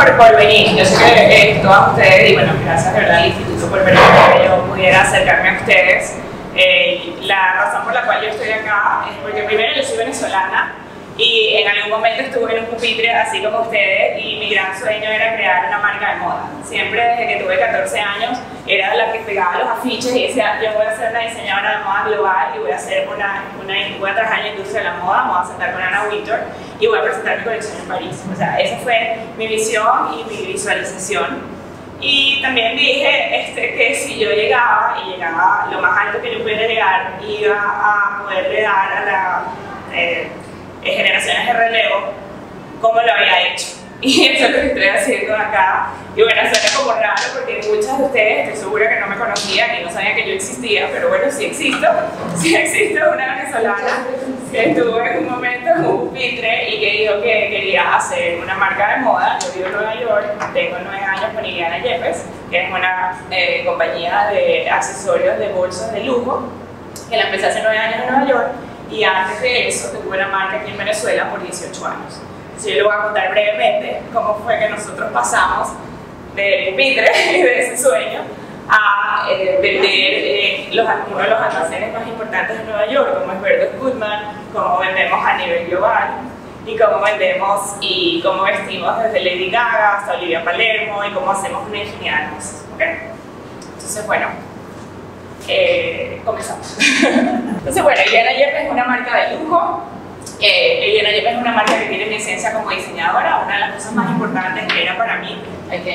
por venir. Yo sé que todas ustedes, y bueno, gracias de verdad al Instituto por permitirme que yo pudiera acercarme a ustedes. La razón por la cual yo estoy acá es porque primero yo soy venezolana y en algún momento estuve en un pupitre así como ustedes y mi gran sueño era crear una marca de moda. Siempre desde que tuve 14 años era la que pegaba los afiches y decía yo voy a ser una diseñadora de moda global y voy a trabajar en la industria de la moda, me voy a sentar con Anna Wintour y voy a presentar mi colección en París. O sea, esa fue mi visión y mi visualización. Y también dije que si yo llegaba lo más alto que yo pudiera llegar, iba a poderle dar a las generaciones de relevo como lo había hecho. Y eso es lo que estoy haciendo acá. Y bueno, suena como raro porque muchas de ustedes estoy segura que no me conocían y no sabían que yo existía, pero bueno, sí existo una venezolana que estuvo en un momento en un pupitre y que dijo que quería hacer una marca de moda. Yo vivo en Nueva York, tengo 9 años con Iliana Yepes, que es una compañía de accesorios de bolsos de lujo, que la empecé hace 9 años en Nueva York y antes de eso tuve una marca aquí en Venezuela por 18 años. Yo les voy a contar brevemente cómo fue que nosotros pasamos del pupitre y de ese sueño a vender uno de los almacenes más importantes de Nueva York, como es Bergdorf Goodman, cómo vendemos a nivel global y cómo vendemos y cómo vestimos desde Lady Gaga hasta Olivia Palermo y cómo hacemos una infinidad de cosas. ¿Okay? Entonces, bueno, comenzamos. Entonces, bueno, Iliana Yepes es una marca de lujo. Iliana Yepes es una marca que tiene mi esencia como diseñadora. Una de las cosas más importantes que era para mí,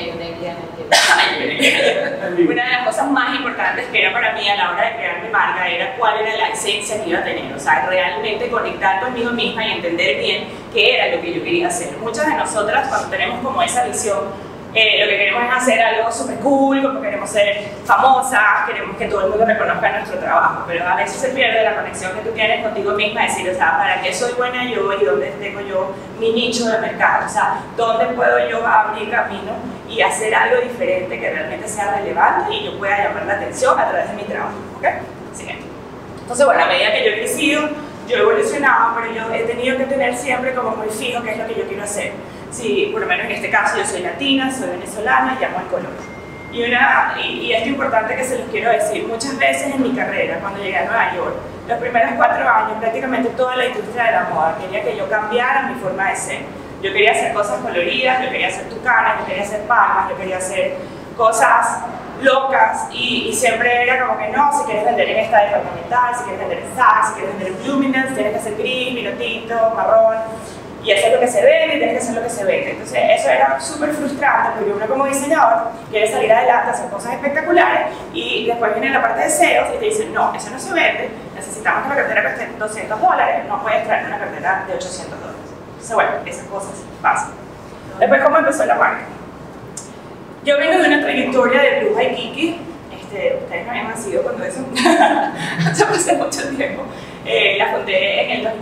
una de las cosas más importantes que era para mí a la hora de crear mi marca era cuál era la esencia que iba a tener, o sea, realmente conectar conmigo misma y entender bien qué era lo que yo quería hacer. Muchas de nosotras cuando tenemos como esa visión, lo que queremos es hacer algo súper cool, como queremos ser famosas, queremos que todo el mundo reconozca nuestro trabajo, pero a veces se pierde la conexión que tú tienes contigo misma, decir, o sea, ¿para qué soy buena yo y dónde tengo yo mi nicho de mercado? O sea, ¿dónde puedo yo abrir camino y hacer algo diferente que realmente sea relevante y yo pueda llamar la atención a través de mi trabajo? ¿Ok? Siguiente. Entonces, bueno, a medida que yo he crecido, yo he evolucionado, pero yo he tenido que tener siempre como muy fijo qué es lo que yo quiero hacer. Sí, por lo menos en este caso yo soy latina, soy venezolana y amo el color. Y esto es importante que se los quiero decir, muchas veces en mi carrera, cuando llegué a Nueva York, los primeros 4 años, prácticamente toda la industria de la moda quería que yo cambiara mi forma de ser. Yo quería hacer cosas coloridas, yo quería hacer tucanas, yo quería hacer palmas, yo quería hacer cosas locas y siempre era como que no, si quieres vender en esta departamental, si quieres vender en Saks, si quieres vender en Bloomingdale's, tienes que hacer gris, vino tinto, marrón. Y hacer lo que se vende y tienes que hacer lo que se vende. Entonces eso era súper frustrante porque uno como diseñador quiere salir adelante, hacer cosas espectaculares y después viene la parte de sales y te dicen no, eso no se vende, necesitamos que la cartera cueste $200, no puedes traer una cartera de $800. Entonces bueno, esas cosas pasan. Después, ¿cómo empezó la marca? Yo vengo de una trayectoria de Blue by Kiki. Ustedes no habían nacido cuando eso hace mucho tiempo. La fundé en el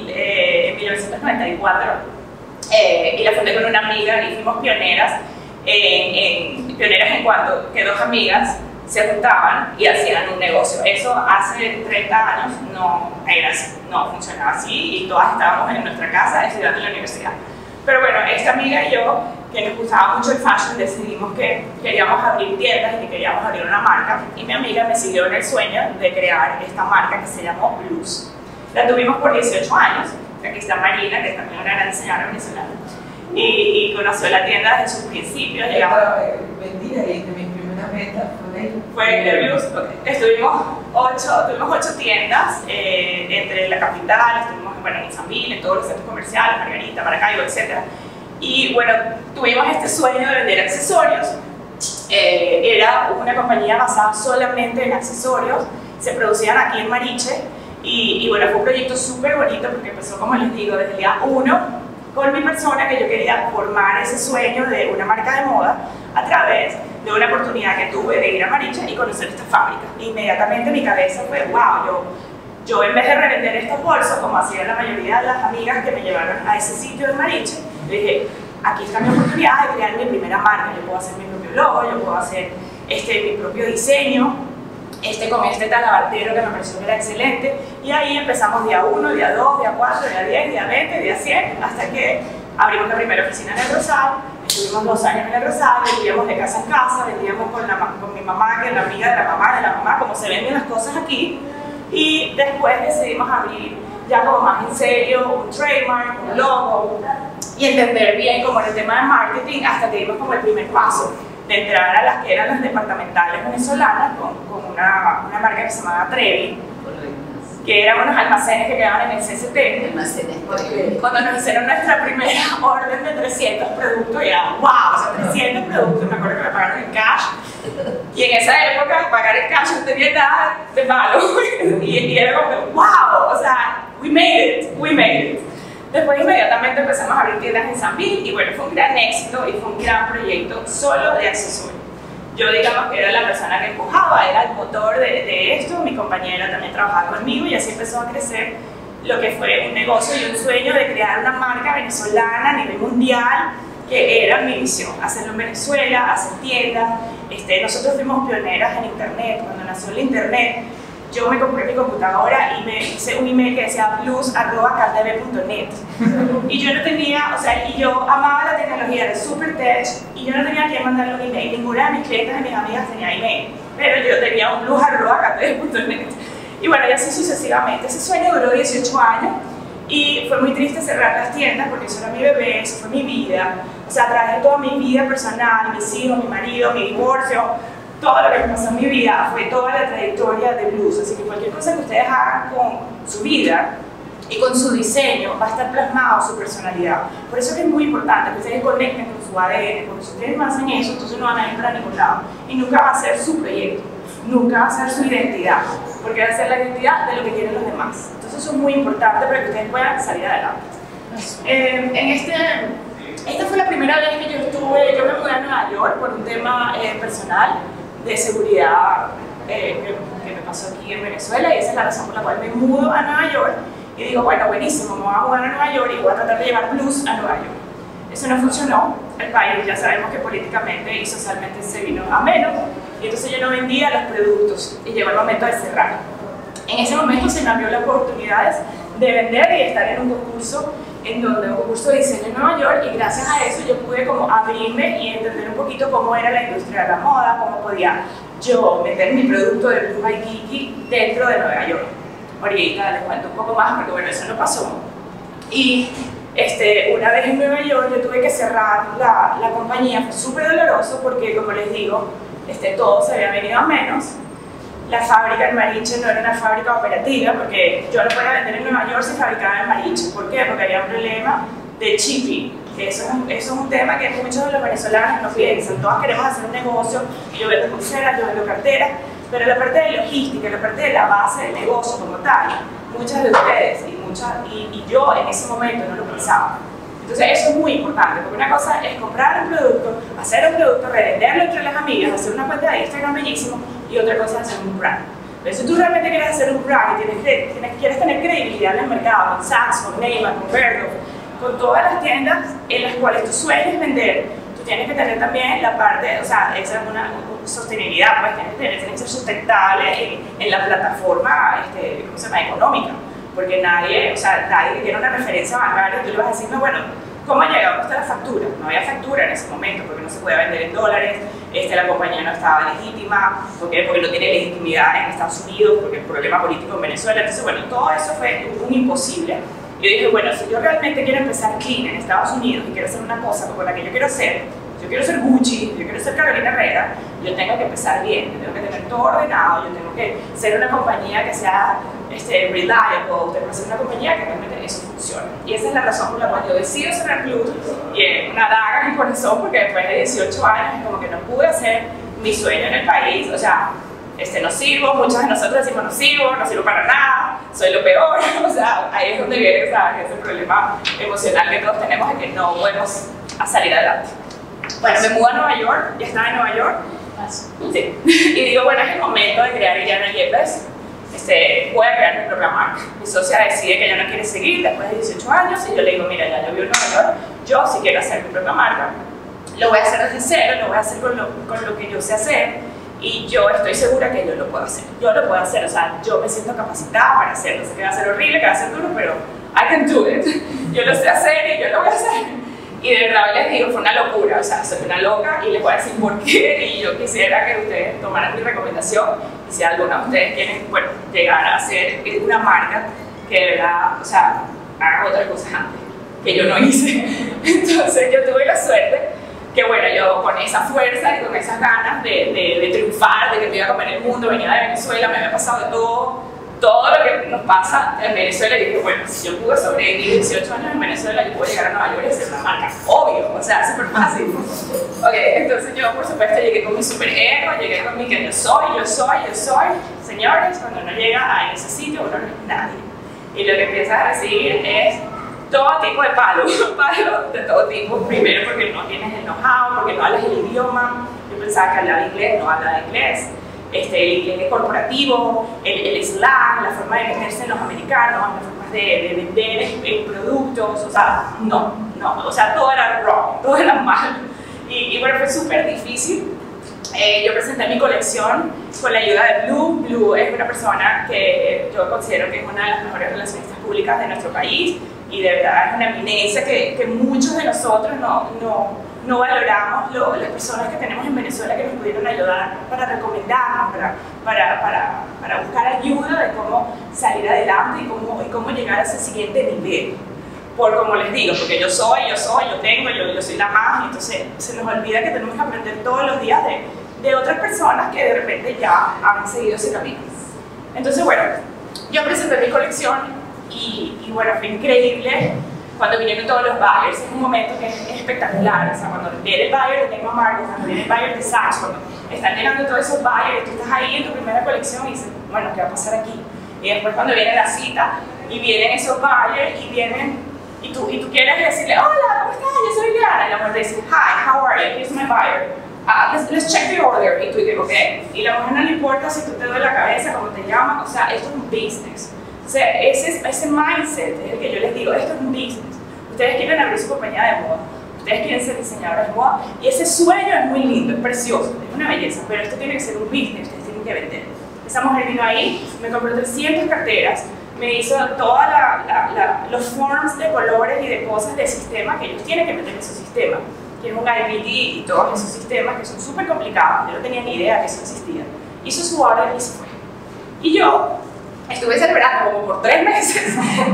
1994 y la fundé con una amiga y fuimos pioneras en cuanto que 2 amigas se juntaban y hacían un negocio. Eso hace 30 años no era así, no funcionaba así y todas estábamos en nuestra casa estudiando en la universidad. Pero bueno, esta amiga y yo, que nos gustaba mucho el fashion, decidimos que queríamos abrir tiendas y que queríamos abrir una marca y mi amiga me siguió en el sueño de crear esta marca que se llamó Blues. La tuvimos por 18 años, aquí está Marina, que también es una gran diseñadora venezolana y conoció la tienda desde sus principios. Mentira, y mi primera meta fue de Blues. Tuvimos 8 tiendas entre la capital, estuvimos en San Miguel, en todos los centros comerciales, Margarita, Maracaibo, etc. Y bueno, tuvimos este sueño de vender accesorios. Era una compañía basada solamente en accesorios, se producían aquí en Mariche y bueno, fue un proyecto súper bonito porque empezó, como les digo, desde el día 1 con mi persona, que yo quería formar ese sueño de una marca de moda a través de una oportunidad que tuve de ir a Mariche y conocer esta fábrica. Inmediatamente mi cabeza fue, wow, yo en vez de revender estos bolsos, como hacían la mayoría de las amigas que me llevaron a ese sitio de Mariche, dije, aquí está mi oportunidad de crear mi primera marca. Yo puedo hacer mi propio logo, yo puedo hacer mi propio diseño, con este talabartero que me pareció que era excelente. Y ahí empezamos día 1, día 2, día 4, día 10, día 20, día 100, hasta que abrimos la primera oficina en el Rosal, Estuvimos 2 años en el Rosal, vendíamos de casa en casa, vendíamos con mi mamá, que es la amiga de la mamá, como se venden las cosas aquí. Y después decidimos abrir ya como más en serio un trademark, un logo, y entender bien como el tema de marketing hasta que dimos como el primer paso de entrar a las que eran las departamentales venezolanas con una marca que se llamaba Trevi, que eran unos almacenes que quedaban en el CCT. Cuando nos hicieron nuestra primera orden de 300 productos, y era wow, o sea, 300 productos, me acuerdo que me pagaron en cash. Y en esa época, pagar en cash no tenía nada de malo. y era como, wow, o sea, we made it. Después inmediatamente empezamos a abrir tiendas en San Bill, y bueno, fue un gran éxito y fue un gran proyecto solo de accesorios. Yo digamos que era la persona que empujaba, era el motor de esto, mi compañera también trabajaba conmigo y así empezó a crecer lo que fue un negocio y un sueño de crear una marca venezolana a nivel mundial, que era mi visión, hacerlo en Venezuela, hacer tiendas. Nosotros fuimos pioneras en internet. Cuando nació el internet, yo me compré mi computadora y me hice un email que decía plus@cartv.net. Y yo no tenía, o sea, y yo amaba la tecnología, era super tech, y yo no tenía que mandarle un email. Ninguna de mis clientes y mis amigas tenía email, pero yo tenía un plus@cartv.net. Y bueno, y así sucesivamente. Ese sueño duró 18 años y fue muy triste cerrar las tiendas porque eso era mi bebé, eso fue mi vida. O sea, traje toda mi vida personal, mis hijos, mi marido, mi divorcio. Todo lo que me pasó en mi vida fue toda la trayectoria de Blues, así que cualquier cosa que ustedes hagan con su vida y con su diseño va a estar plasmado su personalidad. Por eso es que es muy importante que ustedes conecten con su ADN, porque si ustedes no hacen eso, entonces no van a ir para ningún lado y nunca va a ser su proyecto, nunca va a ser su identidad, porque va a ser la identidad de lo que quieren los demás. Entonces eso es muy importante para que ustedes puedan salir adelante. Esta fue la primera vez que yo me mudé a Nueva York por un tema personal de seguridad que me pasó aquí en Venezuela, y esa es la razón por la cual me mudo a Nueva York y digo, bueno, buenísimo, me voy a mudar a Nueva York y voy a tratar de llevar blues a Nueva York. Eso no funcionó, el país ya sabemos que políticamente y socialmente se vino a menos, y entonces yo no vendía los productos y llegó el momento de cerrar. En ese momento se me abrió las oportunidades de vender y estar en un concurso de diseño en Nueva York, y gracias a eso yo pude como abrirme y entender un poquito cómo era la industria de la moda, cómo podía yo meter mi producto de Blue by Kiki dentro de Nueva York. Ahorita les cuento un poco más porque bueno, eso no pasó. Y una vez en Nueva York yo tuve que cerrar la compañía, fue súper doloroso porque como les digo, todo se había venido a menos. La fábrica en Mariche no era una fábrica operativa porque yo no podía vender en Nueva York si fabricaba en Mariche. ¿Por qué? Porque había un problema de shipping. Eso es un tema que muchos de los venezolanos nos piensan. Todos queremos hacer un negocio, y yo vendo pulseras, yo vendo carteras, pero la parte de logística, la parte de la base del negocio como tal, muchas de ustedes y yo en ese momento no lo pensaba. Entonces eso es muy importante, porque una cosa es comprar un producto, hacer un producto, revenderlo entre las amigas, hacer una cuenta de Instagram bellísimo, y otra cosa es hacer un brand. Pero si tú realmente quieres hacer un brand y quieres tener credibilidad en el mercado, con Saks, con Neymar, con Bergdorf, con todas las tiendas en las cuales tú sueles vender, tú tienes que tener también la parte, o sea, esa es una sostenibilidad, pues tienes que ser sustentable en la plataforma, ¿cómo se llama?, económica. Porque nadie que tiene una referencia bancaria, tú le vas a decir, no, bueno, ¿cómo llegamos hasta la factura? No había factura en ese momento porque no se podía vender en dólares, la compañía no estaba legítima, porque no tiene legitimidad en Estados Unidos, porque el problema político en Venezuela. Entonces, bueno, todo eso fue un imposible. Yo dije, bueno, si yo realmente quiero empezar clean en Estados Unidos y quiero hacer una cosa como la que yo quiero ser Gucci, yo quiero ser Carolina Herrera, yo tengo que empezar bien, yo tengo que tener todo ordenado, yo tengo que ser una compañía que sea reliable, tengo que ser una compañía que realmente eso funcione. Y esa es la razón por la cual yo decido cerrar Blue, y es una daga en mi corazón porque después de 18 años es como que no pude hacer mi sueño en el país. O sea, no sirvo, muchos de nosotros decimos no sirvo para nada, soy lo peor. O sea, ahí es donde viene, ¿sabes?, ese problema emocional que todos tenemos, de que no podemos salir adelante. Bueno, me mudo a Nueva York, ya estaba en Nueva York, sí. Y digo, bueno, es el momento de crear Illana Yepes. Voy a crear mi propia marca. Mi socia decide que ella no quiere seguir después de 18 años, y yo le digo, mira, ya yo vivo en Nueva York, yo sí quiero hacer mi propia marca, lo voy a hacer desde cero, lo voy a hacer con lo que yo sé hacer, y yo estoy segura que yo lo puedo hacer. Yo lo puedo hacer, o sea, yo me siento capacitada para hacerlo. Sé que va a ser horrible, que va a ser duro, pero I can do it. Yo lo sé hacer y yo lo voy a hacer. Y de verdad les digo, fue una locura, o sea, soy una loca y les voy a decir por qué. Y yo quisiera que ustedes tomaran mi recomendación. Y si alguno de ustedes quieren, bueno, llegar a ser una marca que de verdad, o sea, haga otras cosas antes, que yo no hice. Entonces yo tuve la suerte que, bueno, yo con esa fuerza y con esas ganas de triunfar, de que me iba a comer el mundo, venía de Venezuela, me había pasado de todo lo que nos pasa en Venezuela, y dije, bueno, si yo pude sobrevivir 18 años en Venezuela, yo puedo llegar a Nueva York y hacer una marca, obvio, o sea, súper fácil. Ok, entonces yo, por supuesto, llegué con mi super ego, llegué con mi que yo soy. Señores, cuando uno llega a ese sitio, uno no es nadie. Y lo que empiezas a recibir es todo tipo de palos de todo tipo. Primero porque no tienes el know-how, porque no hablas el idioma. Yo pensaba que hablaba inglés, no hablaba inglés. El inglés corporativo, el slang, la forma de meterse en los americanos, las formas de vender productos, o sea, no, o sea, todo era wrong, todo era mal. Y bueno, fue súper difícil. Yo presenté mi colección con la ayuda de Blue. Blue es una persona que yo considero que es una de las mejores relacionistas públicas de nuestro país, y de verdad es una eminencia que muchos de nosotros no valoramos, las personas que tenemos en Venezuela que nos pudieron ayudar para recomendarnos, para buscar ayuda de cómo salir adelante y cómo llegar a ese siguiente nivel. Por como les digo, porque yo soy, yo soy la más, y entonces se nos olvida que tenemos que aprender todos los días de otras personas que de repente ya han seguido ese camino. Entonces, bueno, yo presenté mi colección y bueno, fue increíble cuando vinieron todos los buyers. Es un momento que es espectacular, o sea, cuando viene el buyer de Neiman Marcus, cuando viene el buyer de Saks, cuando están llegando todos esos buyers, tú estás ahí en tu primera colección y dices, bueno, ¿qué va a pasar aquí? Y después cuando viene la cita y vienen esos buyers y tú quieres decirle, hola, ¿cómo estás? Yo soy Liana. Y la mujer dice, hi, how are you? Here's my buyer. Let's check the order. Y tú dices, ok. Y la mujer no le importa si tú te duele la cabeza, cómo te llamas, o sea, esto es un business. O sea, ese mindset es el que yo les digo, esto es un business. Ustedes quieren abrir su compañía de moda, ustedes quieren ser diseñadores de moda, y ese sueño es muy lindo, es precioso, es una belleza, pero esto tiene que ser un business, ustedes tienen que vender. Esa mujer vino ahí, me compró 300 carteras, me hizo todos los forms de colores y de cosas del sistema que ellos tienen que meter en su sistema, que es un IBD y todos esos sistemas que son súper complicados. Yo no tenía ni idea que eso existía. Hizo su orden y se fue. Y yo estuve celebrando como por 3 meses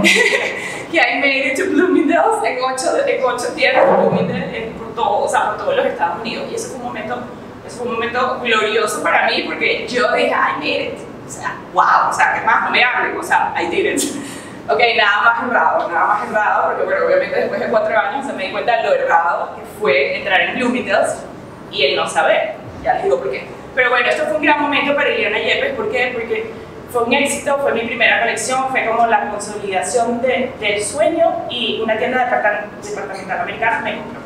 que I made it to Bloomingdale's en 8 tierras de Bloomingdale por todos los Estados Unidos. Y eso fue un momento glorioso para mí, porque yo dije, I made it. O sea, wow, o sea, ¿qué más? No me hablen, o sea, I did it. Ok, nada más errado, porque bueno, obviamente después de 4 años se me di cuenta de lo errado que fue entrar en Bloomingdale's y el no saber. Ya les digo por qué. Pero bueno, esto fue un gran momento para Iliana Yepes. ¿Por qué? Porque fue un éxito, fue mi primera colección, fue como la consolidación del sueño, y una tienda departamental americana me compró.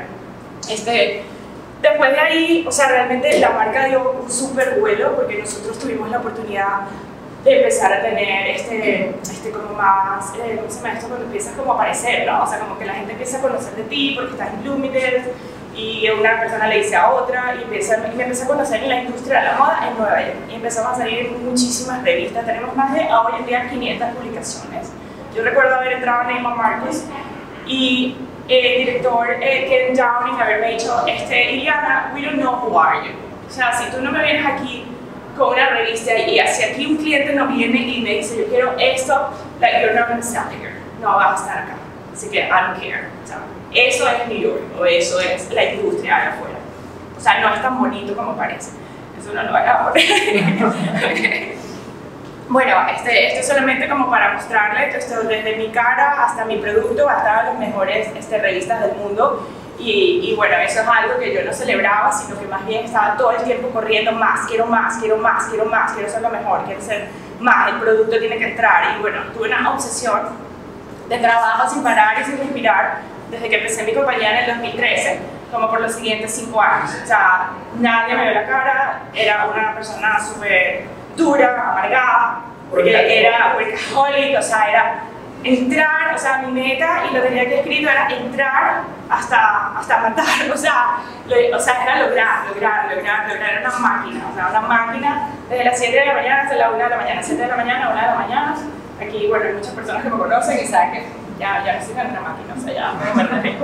¿Okay? Después de ahí, o sea, realmente la marca dio un súper vuelo, porque nosotros tuvimos la oportunidad de empezar a tener como más, ¿cómo se llama esto? Cuando empiezas como a aparecer, ¿no? O sea, como que la gente empieza a conocer de ti porque estás en Bloomingdale's, y una persona le dice a otra, y me empecé a conocer en la industria de la moda en Nueva York, y empezamos a salir en muchísimas revistas. Tenemos más de, hoy en día, 500 publicaciones. Yo recuerdo haber entrado en Neiman Marcus y el director Ken Downing haberme dicho, Iliana, we don't know who are you. O sea, si tú no me vienes aquí con una revista y hacia aquí un cliente no viene y me dice, yo quiero esto, like, you're not going to sell here, no vas a estar acá. Así que I don't care. O sea, eso es New York, o eso es la industria allá afuera. O sea, no es tan bonito como parece. Eso no lo haga ahora. Okay. Bueno, esto es solamente como para mostrarles esto desde mi cara hasta mi producto, hasta las mejores revistas del mundo. Y bueno, eso es algo que yo no celebraba, sino que más bien estaba todo el tiempo corriendo más, quiero ser lo mejor, quiero ser más, el producto tiene que entrar. Y bueno, tuve una obsesión de trabajo sin parar y sin respirar desde que empecé mi compañía en el 2013, como por los siguientes 5 años. O sea, nadie me vio la cara, era una persona súper dura, amargada, porque era workaholic, o sea, era entrar, o sea, mi meta, y lo tenía que escrito, era entrar hasta matar, o sea, era lograr, era una máquina, desde las 7 de la mañana hasta la 1 de la mañana, 7 de la mañana, 1 de la mañana. Aquí, bueno, hay muchas personas que me conocen y saben que ya no estoy en la máquina, o sea, ya me relajé.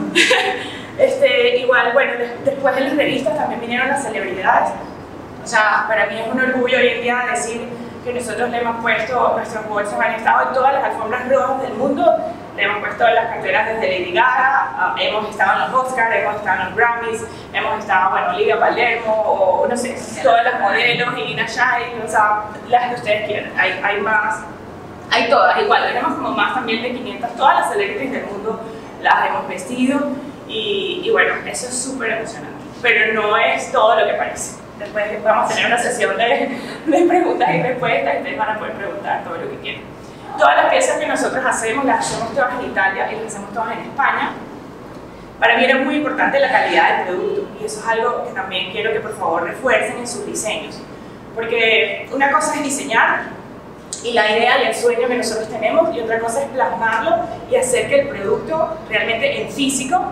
Igual, bueno, después de las revistas también vinieron las celebridades. O sea, para mí es un orgullo hoy en día decir que nosotros le hemos puesto, nuestros bolsos han estado en todas las alfombras rojas del mundo, le hemos puesto las carteras desde Lady Gaga, hemos estado en los Oscars, hemos estado en los Grammys, hemos estado, bueno, Olivia Palermo, o no sé, todas las modelos, Irina Shayk, o sea, las que ustedes quieran, hay más, hay todas, igual, tenemos como más también de 500, todas las celebrities del mundo las hemos vestido, y bueno, eso es súper emocionante, pero no es todo lo que parece. Después vamos a tener una sesión de preguntas y respuestas y ustedes van a poder preguntar todo lo que quieran. Todas las piezas que nosotros hacemos, las hacemos todas en Italia y las hacemos todas en España. Para mí era muy importante la calidad del producto y eso es algo que también quiero que por favor refuercen en sus diseños. Porque una cosa es diseñar y la idea y el sueño que nosotros tenemos y otra cosa es plasmarlo y hacer que el producto realmente en físico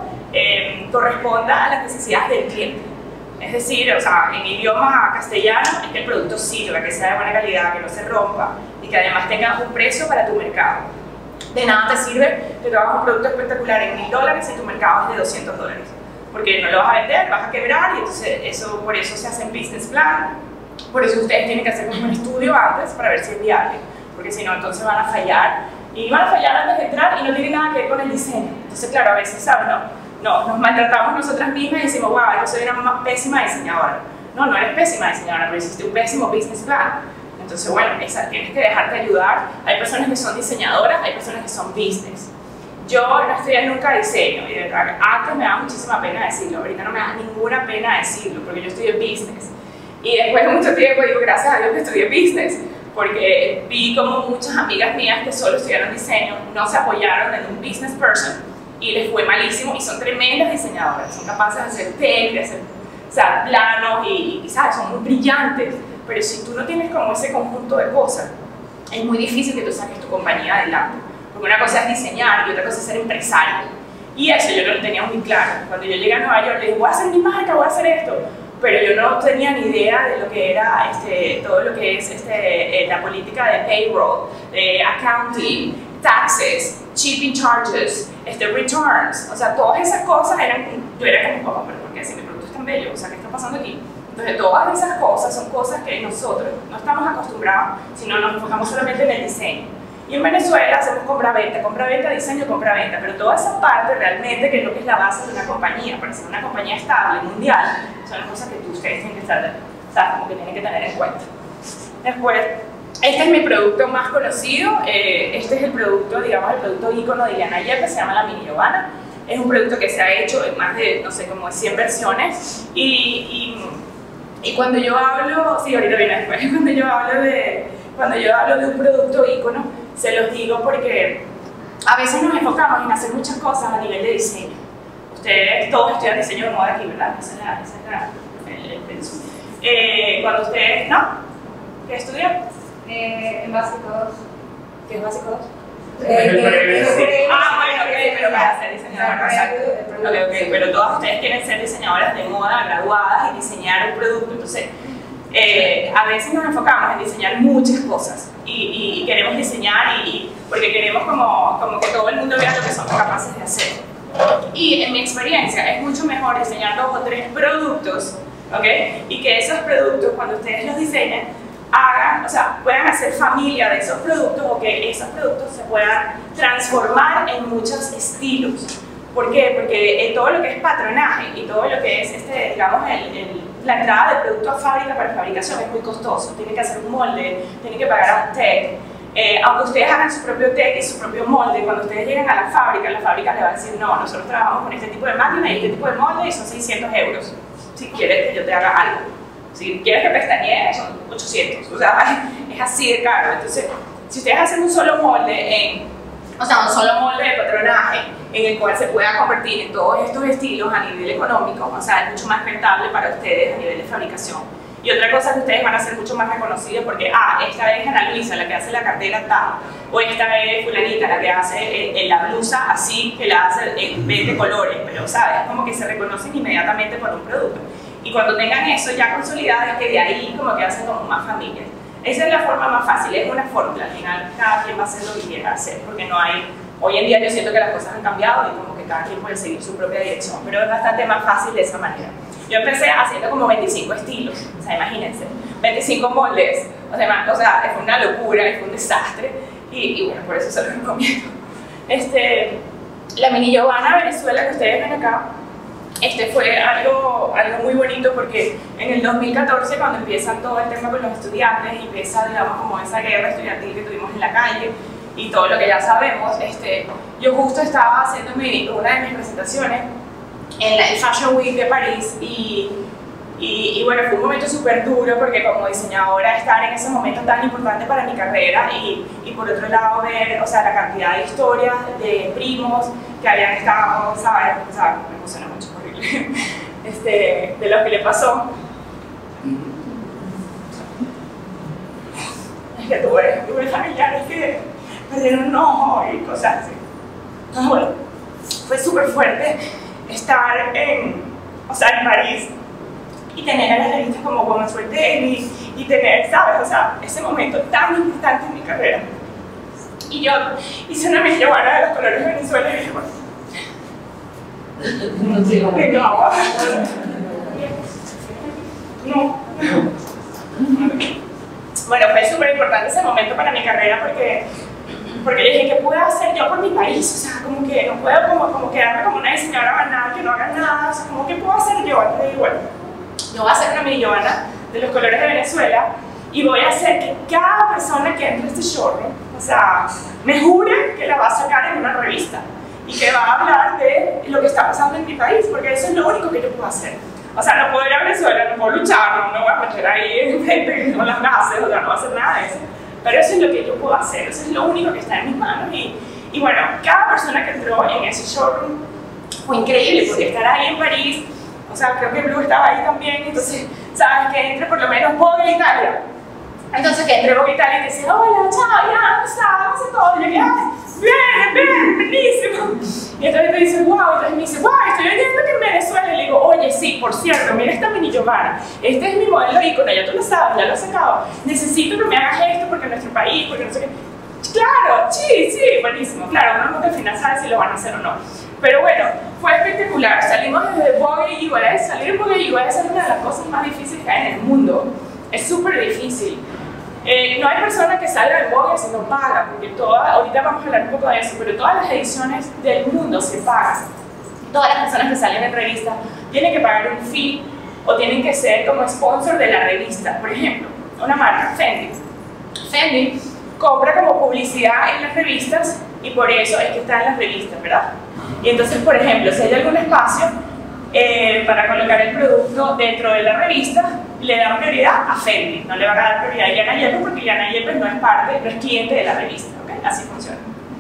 corresponda a las necesidades del cliente. Es decir, o sea, en idioma castellano es que el producto sirva, que sea de buena calidad, que no se rompa y que además tenga un precio para tu mercado. De nada te sirve que tú hagas un producto espectacular en $1000 y tu mercado es de $200, porque no lo vas a vender, vas a quebrar y entonces por eso se hace en business plan, por eso ustedes tienen que hacer como un estudio antes para ver si es viable, porque si no entonces van a fallar y van a fallar antes de entrar y no tiene nada que ver con el diseño. Entonces claro, a veces, ¿sabes? No, nos maltratamos nosotras mismas y decimos, wow, yo soy una pésima diseñadora. No eres pésima diseñadora, pero hiciste un pésimo business plan. Entonces, bueno, tienes que dejarte ayudar. Hay personas que son diseñadoras, hay personas que son business. Yo no estudié nunca diseño y de verdad, antes me da muchísima pena decirlo, ahorita no me da ninguna pena decirlo porque yo estudié business. Y después de mucho tiempo digo, gracias a Dios que estudié business, porque vi como muchas amigas mías que solo estudiaron diseño no se apoyaron en un business person y les fue malísimo y son tremendas diseñadoras, son capaces de hacer tech, de hacer, o sea, planos y ¿sabes? Son muy brillantes, pero si tú no tienes como ese conjunto de cosas, es muy difícil que tú saques tu compañía adelante, porque una cosa es diseñar y otra cosa es ser empresario, y eso yo no lo tenía muy claro. Cuando yo llegué a Nueva York, le dije, voy a hacer mi marca, voy a hacer esto, pero yo no tenía ni idea de lo que era todo lo que es la política de payroll, de accounting, taxes, shipping charges, returns, o sea, todas esas cosas yo era como, papá, pero ¿por qué si mi producto es tan bello? O sea, ¿qué está pasando aquí? Entonces, todas esas cosas son cosas que nosotros no estamos acostumbrados, sino nos enfocamos solamente en el diseño. Y en Venezuela hacemos compra-venta, diseño, compra-venta, pero toda esa parte realmente, que es lo que es la base de una compañía, para ser una compañía estable, mundial, son cosas que ustedes tienen que estar, o sea, como que tienen que tener en cuenta. Después, este es mi producto más conocido, este es el producto, digamos, el producto ícono de Iliana Yepes, se llama la Mini Giovanna. Es un producto que se ha hecho en más de, no sé, como 100 versiones y cuando yo hablo, sí, ahorita viene después, cuando yo hablo de un producto ícono, se los digo porque a veces nos enfocamos en hacer muchas cosas a nivel de diseño. Ustedes todos estudian diseño de moda aquí, ¿verdad? Esa es el pensum. Cuando ustedes, ¿no? ¿Qué estudian? En básico 2. ¿Qué es básico 2? Bueno, pero para ser diseñadora, exacto. Pero todas ustedes quieren ser diseñadoras de moda, graduadas y diseñar un producto. Entonces, a veces nos enfocamos en diseñar muchas cosas y queremos diseñar porque queremos como que todo el mundo vea lo que somos capaces de hacer. Y en mi experiencia es mucho mejor diseñar 2 o 3 productos, ¿ok? Y que esos productos, cuando ustedes los diseñen, puedan hacer familia de esos productos o que esos productos se puedan transformar en muchos estilos. ¿Por qué? Porque todo lo que es patronaje y todo lo que es, digamos, la entrada del producto a fábrica para fabricación es muy costoso. Tienen que hacer un molde, tienen que pagar a un tech. Aunque ustedes hagan su propio tech y su propio molde, cuando ustedes lleguen a la fábrica les va a decir, no, nosotros trabajamos con este tipo de máquina y este tipo de molde y son 600 euros. Si quieres que yo te haga algo. Si quieres que pestañee, son 800, o sea, es así de caro. Entonces, si ustedes hacen un solo molde un solo molde de patronaje en el cual se pueda convertir en todos estos estilos a nivel económico, o sea, es mucho más rentable para ustedes a nivel de fabricación. Y otra cosa que ustedes van a ser mucho más reconocidos porque, esta es Ana Luisa la que hace la cartera tal, o esta es fulanita la que hace la blusa así, que la hace en 20 colores, pero, ¿sabes? Es como que se reconocen inmediatamente por un producto. Y cuando tengan eso ya consolidado, es que de ahí como que hacen como más familias. Esa es la forma más fácil, es una fórmula, al final cada quien va a hacer lo que quiera hacer, porque no hay Hoy en día yo siento que las cosas han cambiado y como que cada quien puede seguir su propia dirección, pero es bastante más fácil de esa manera. Yo empecé haciendo como 25 estilos, o sea, imagínense, 25 moldes, o sea, fue una locura, fue un desastre, y bueno, por eso se lo recomiendo. La mini Giovanna Venezuela que ustedes ven acá, fue algo muy bonito porque en el 2014, cuando empieza todo el tema con los estudiantes y empieza, digamos, como esa guerra estudiantil que tuvimos en la calle y todo lo que ya sabemos, yo justo estaba haciendo una de mis presentaciones en el Fashion Week de París y bueno, fue un momento súper duro porque como diseñadora estar en ese momento tan importante para mi carrera y por otro lado ver, o sea, la cantidad de historias de primos que habían estado, ¿sabes? Me emociona mucho, horrible, de lo que le pasó. Es que tuve familiares que perdieron un ojo y cosas así. Entonces, bueno, fue súper fuerte estar en París y tener a las revistas como Women's Wear Daily y tener, ¿sabes? O sea, ese momento tan importante en mi carrera. Y yo hice una mini Giovanna de los colores de Venezuela y dije, bueno, no. Bueno, fue súper importante ese momento para mi carrera porque yo dije, ¿qué puedo hacer yo por mi país? O sea, como que no puedo como quedarme como una diseñadora banal que no haga nada, o sea, como, ¿qué puedo hacer yo? Entonces dije, bueno, yo voy a hacer una mini Giovanna de los colores de Venezuela y voy a hacer que cada persona que entre a este showroom, o sea, me jure que la va a sacar en una revista y que va a hablar de lo que está pasando en mi país, porque eso es lo único que yo puedo hacer. O sea, no puedo ir a Venezuela, no puedo luchar, no me voy a meter ahí enfrente con las gases, o sea, no voy a hacer nada de eso. Pero eso es lo que yo puedo hacer, eso es lo único que está en mis manos. Y bueno, cada persona que entró en ese showroom fue increíble, porque estar ahí en París, o sea, creo que Blue estaba ahí también, entonces, ¿sabes? Que entre por lo menos Vogue Italia. Entonces, que entre Vogue Italia y que decía, hola, chao, ya, ¿cómo estás? ¿Cómo está todo? Y yo dije, bien, buenísimo. Y entonces me dice, wow, entonces me dice, wow, estoy oyendo que en Venezuela. Y le digo, oye, sí, por cierto, mira esta mini Giovanna, este es mi modelo ícono, ya tú lo sabes, ya lo he sacado. Necesito que me hagas esto porque en nuestro país, porque no sé qué. Claro, sí, buenísimo. Claro, uno nunca al final sabe si lo van a hacer o no. Pero bueno, fue espectacular. Salimos desde Vogue US. Salir en Vogue US es una de las cosas más difíciles que hay en el mundo. Es súper difícil. No hay persona que salga de Vogue si no paga, porque ahorita vamos a hablar un poco de eso, pero todas las ediciones del mundo se pagan. Todas las personas que salen en revista tienen que pagar un fee o tienen que ser como sponsor de la revista. Por ejemplo, una marca, Fendi. Fendi compra como publicidad en las revistas y por eso es que está en las revistas, ¿verdad? Y entonces, por ejemplo, si hay algún espacio para colocar el producto dentro de la revista, le dan prioridad a Fendi, no le van a dar prioridad a Yana Yepes porque Yana Yepes no es parte, no es cliente de la revista, ¿ok? Así funciona.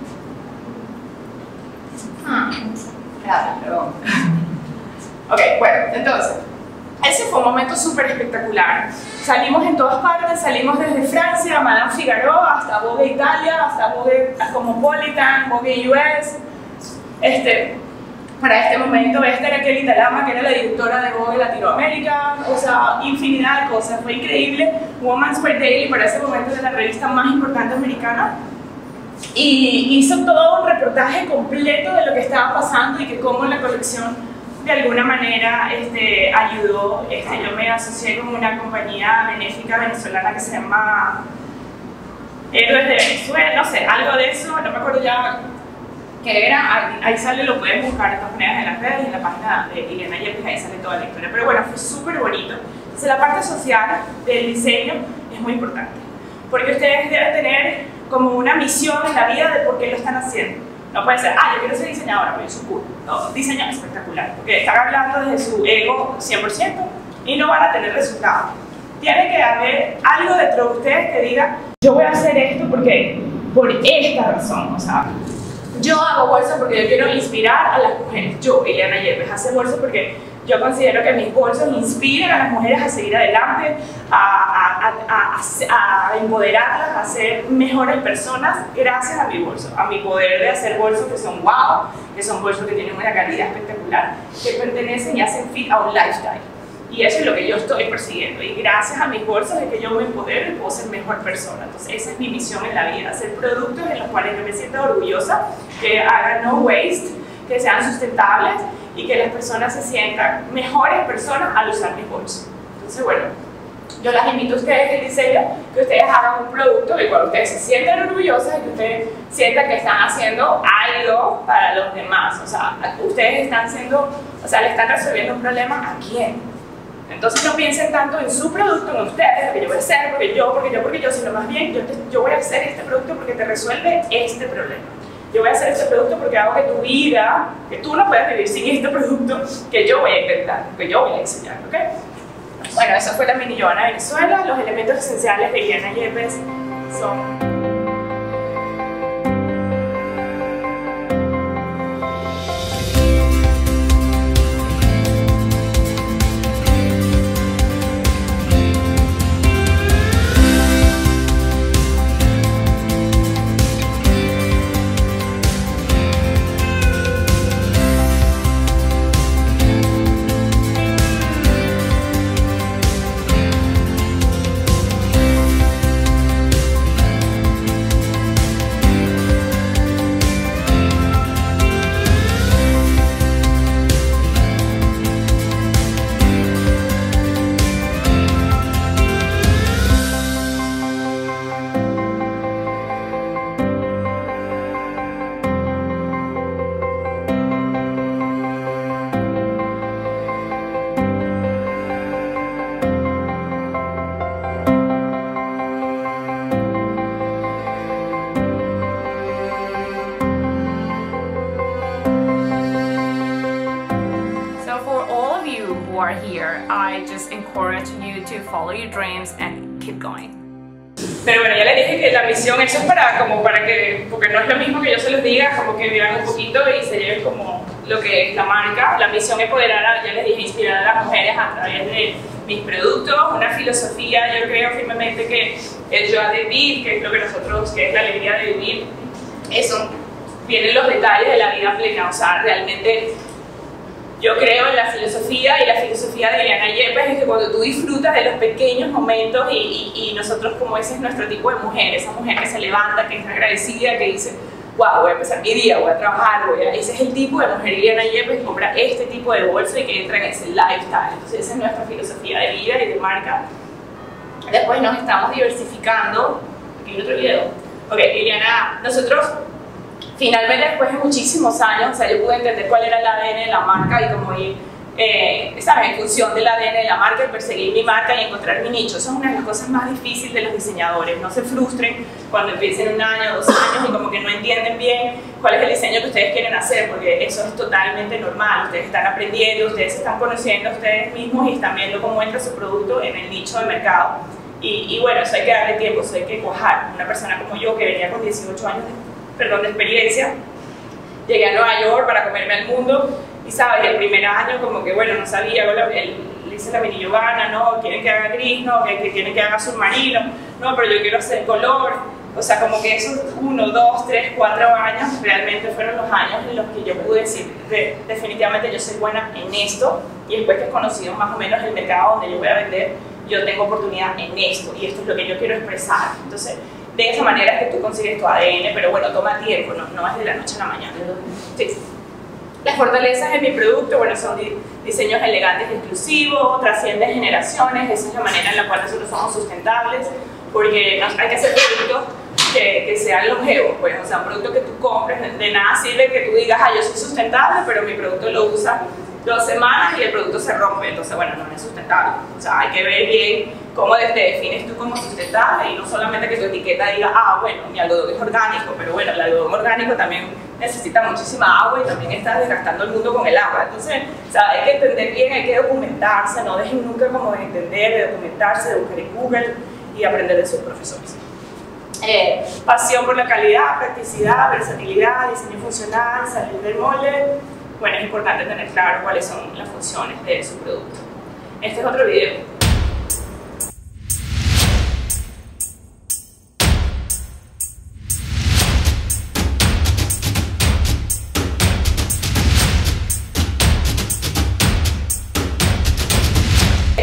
Claro, pero... Ok, bueno, entonces, ese fue un momento súper espectacular. Salimos en todas partes, salimos desde Francia, Madame Figaro, hasta Vogue Italia, hasta Vogue Cosmopolitan, Vogue US. Para este momento, esta era Kelly Talama, que era la directora de Vogue Latinoamérica, o sea, infinidad de cosas, fue increíble. Women's Wear Daily, para ese momento, era la revista más importante americana, y hizo todo un reportaje completo de lo que estaba pasando y que cómo la colección, de alguna manera, ayudó. Yo me asocié con una compañía benéfica venezolana que se llama Héroes de Venezuela, no sé, algo de eso, no me acuerdo ya que era, ahí sale, lo pueden buscar de todas maneras en las redes, en la página de Ileana Yepes, ahí sale toda la historia. Pero bueno, fue súper bonito. Entonces la parte social del diseño es muy importante, porque ustedes deben tener como una misión en la vida de por qué lo están haciendo. No puede ser, yo quiero ser diseñadora, pero yo soy cool. No, diseño espectacular, porque están hablando desde su ego 100% y no van a tener resultados. Tiene que haber algo dentro de ustedes que diga, yo voy a hacer esto porque por esta razón, o sea, yo hago bolsos porque yo quiero inspirar a las mujeres. Yo, Ileana Yepes, hace bolsos porque yo considero que mis bolsos inspiran a las mujeres a seguir adelante, a empoderarlas, a ser mejores personas gracias a mi bolso, a mi poder de hacer bolsos que son wow, que son bolsos que tienen una calidad espectacular, que pertenecen y hacen fit a un lifestyle. Y eso es lo que yo estoy persiguiendo. Y gracias a mis bolsos es que yo me empodero y puedo ser mejor persona. Entonces esa es mi misión en la vida, hacer productos en los cuales yo me sienta orgullosa, que hagan no waste, que sean sustentables y que las personas se sientan mejores personas al usar mis bolsos. Entonces bueno, yo las invito a ustedes en diseño, que ustedes hagan un producto del cual ustedes se sientan orgullosos y que ustedes sientan que están haciendo algo para los demás. O sea, ustedes están haciendo, o sea, le están resolviendo un problema ¿a quién? Entonces no piensen tanto en su producto, en ustedes, lo que yo voy a hacer, porque yo, sino más bien yo voy a hacer este producto porque te resuelve este problema. Yo voy a hacer este producto porque hago que tu vida, que tú no puedas vivir sin este producto que yo voy a inventar, que yo voy a enseñar, ¿ok? Bueno, eso fue la mini Johanna Venezuela. Los elementos esenciales de Iliana Yepes son... Are here, I just encourage you to follow your dreams and keep going. Pero bueno, ya les dije que la misión, eso es para que, porque no es lo mismo que yo se los diga, como que vivan un poquito y se lleven como lo que es la marca. La misión es empoderar, ya les dije, inspirar a las mujeres a través de mis productos, una filosofía. Yo creo firmemente que el joie de vivir, que es lo que nosotros, que es la alegría de vivir, eso vienen los detalles de la vida plena. O sea, realmente yo creo en la filosofía, y la filosofía de Iliana Yepes es que cuando tú disfrutas de los pequeños momentos y nosotros, como ese es nuestro tipo de mujer, esa mujer que se levanta, que está agradecida, que dice, wow, voy a empezar mi día, voy a trabajar, ese es el tipo de mujer. Iliana Yepes compra este tipo de bolso y que entra en ese lifestyle. Entonces esa es nuestra filosofía de vida y de marca. Después nos estamos diversificando. Aquí hay otro video. Ok, Iliana, nosotros finalmente, después de muchísimos años, o sea, yo pude entender cuál era el ADN de la marca y cómo ir, ¿sabes? En función del ADN de la marca, y perseguir mi marca y encontrar mi nicho. Eso es una de las cosas más difíciles de los diseñadores. No se frustren cuando empiecen 1 año, 2 años y como que no entienden bien cuál es el diseño que ustedes quieren hacer, porque eso es totalmente normal. Ustedes están aprendiendo, ustedes se están conociendo a ustedes mismos y están viendo cómo entra su producto en el nicho de mercado. Y bueno, eso hay que darle tiempo, eso hay que cuajar. Una persona como yo, que venía con 18 años de experiencia, llegué a Nueva York para comerme al mundo y sabes, el primer año como que bueno, no sabía, le hice la mini Johanna, no, quieren que haga gris, no, que quieren que haga submarino, no, pero yo quiero hacer color. O sea, como que esos 1, 2, 3, 4 años realmente fueron los años en los que yo pude decir, definitivamente yo soy buena en esto, y después que he conocido más o menos el mercado donde yo voy a vender, yo tengo oportunidad en esto, y esto es lo que yo quiero expresar. Entonces, de esa manera es que tú consigues tu ADN, pero bueno, toma tiempo, no es de la noche a la mañana. Sí. Las fortalezas de mi producto, bueno, son diseños elegantes y exclusivos, trascienden generaciones. Esa es la manera en la cual nosotros somos sustentables, porque hay que hacer productos que sean longevos, pues, o sea, un producto que tú compres, de nada sirve que tú digas, yo soy sustentable, pero mi producto lo usa 2 semanas y el producto se rompe. Entonces, bueno, no es sustentable. O sea, hay que ver bien cómo te defines tú como sustentable, y no solamente que tu etiqueta diga, bueno, mi algodón es orgánico, pero bueno, el algodón orgánico también necesita muchísima agua y también está desgastando el mundo con el agua. Entonces, o sea, hay que entender bien, hay que documentarse, no dejen nunca como de entender, de documentarse, de buscar en Google y aprender de sus profesores. Pasión por la calidad, practicidad, versatilidad, diseño funcional, salir del molde. Bueno, es importante tener claro cuáles son las funciones de su producto. Este es otro video.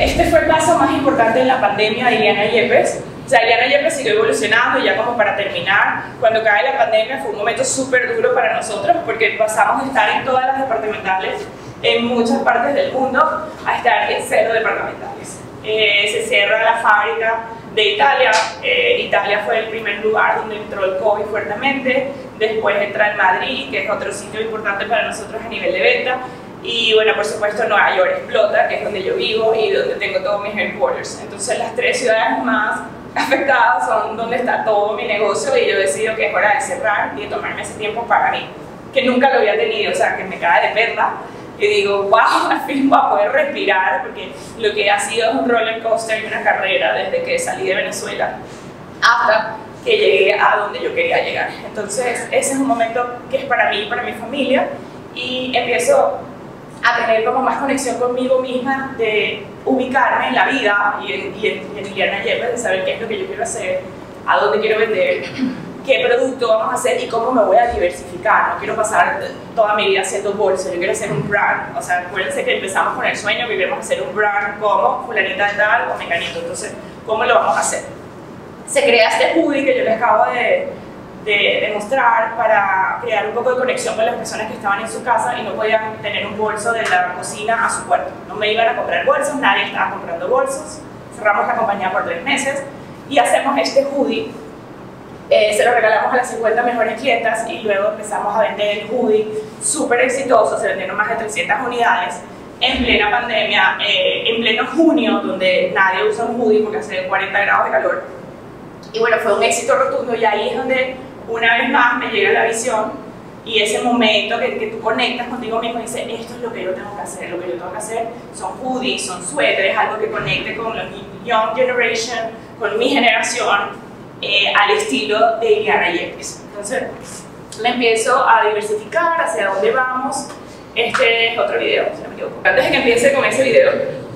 este fue el paso más importante en la pandemia de Iliana Yepes. O sea, Iliana Yepes siguió evolucionando y ya como para terminar, cuando cae la pandemia fue un momento súper duro para nosotros porque pasamos de estar en todas las departamentales en muchas partes del mundo a estar en 0 departamentales. Se cierra la fábrica de Italia. Italia fue el primer lugar donde entró el COVID fuertemente. Después entra en Madrid, que es otro sitio importante para nosotros a nivel de venta. Y bueno, por supuesto Nueva York explota, que es donde yo vivo y donde tengo todos mis headquarters. Entonces las 3 ciudades más afectadas son donde está todo mi negocio y yo decido que es hora de cerrar y de tomarme ese tiempo para mí, que nunca lo había tenido, o sea, que me cae de perla y digo, wow, al fin voy a poder respirar, porque lo que ha sido es un roller coaster y una carrera desde que salí de Venezuela hasta que llegué a donde yo quería llegar. Entonces ese es un momento que es para mí y para mi familia, y empiezo a tener como más conexión conmigo misma, de ubicarme en la vida y en Iliana Yepes, de saber qué es lo que yo quiero hacer, a dónde quiero vender, qué producto vamos a hacer y cómo me voy a diversificar. No quiero pasar toda mi vida haciendo bolsos, yo quiero hacer un brand. O sea, acuérdense que empezamos con el sueño, vivimos hacer un brand como fulanita de tal o mecanito. Entonces, ¿cómo lo vamos a hacer? Se crea este hoodie que yo les acabo de mostrar para crear un poco de conexión con las personas que estaban en su casa y no podían tener un bolso de la cocina a su cuarto. No me iban a comprar bolsos, nadie estaba comprando bolsos. Cerramos la compañía por 3 meses y hacemos este hoodie. Se lo regalamos a las 50 mejores clientas y luego empezamos a vender el hoodie súper exitoso. Se vendieron más de 300 unidades en plena pandemia, en pleno junio, donde nadie usa un hoodie porque hace 40 grados de calor. Y bueno, fue un éxito rotundo, y ahí es donde una vez más me llega la visión y ese momento que tú conectas contigo mismo y dices, esto es lo que yo tengo que hacer. Lo que yo tengo que hacer son hoodies, son suéteres, algo que conecte con la Young Generation, con mi generación, al estilo de Iliana Yepes. Entonces me empiezo a diversificar hacia dónde vamos. Este es otro video, si no me equivoco. Antes de que empiece con ese video,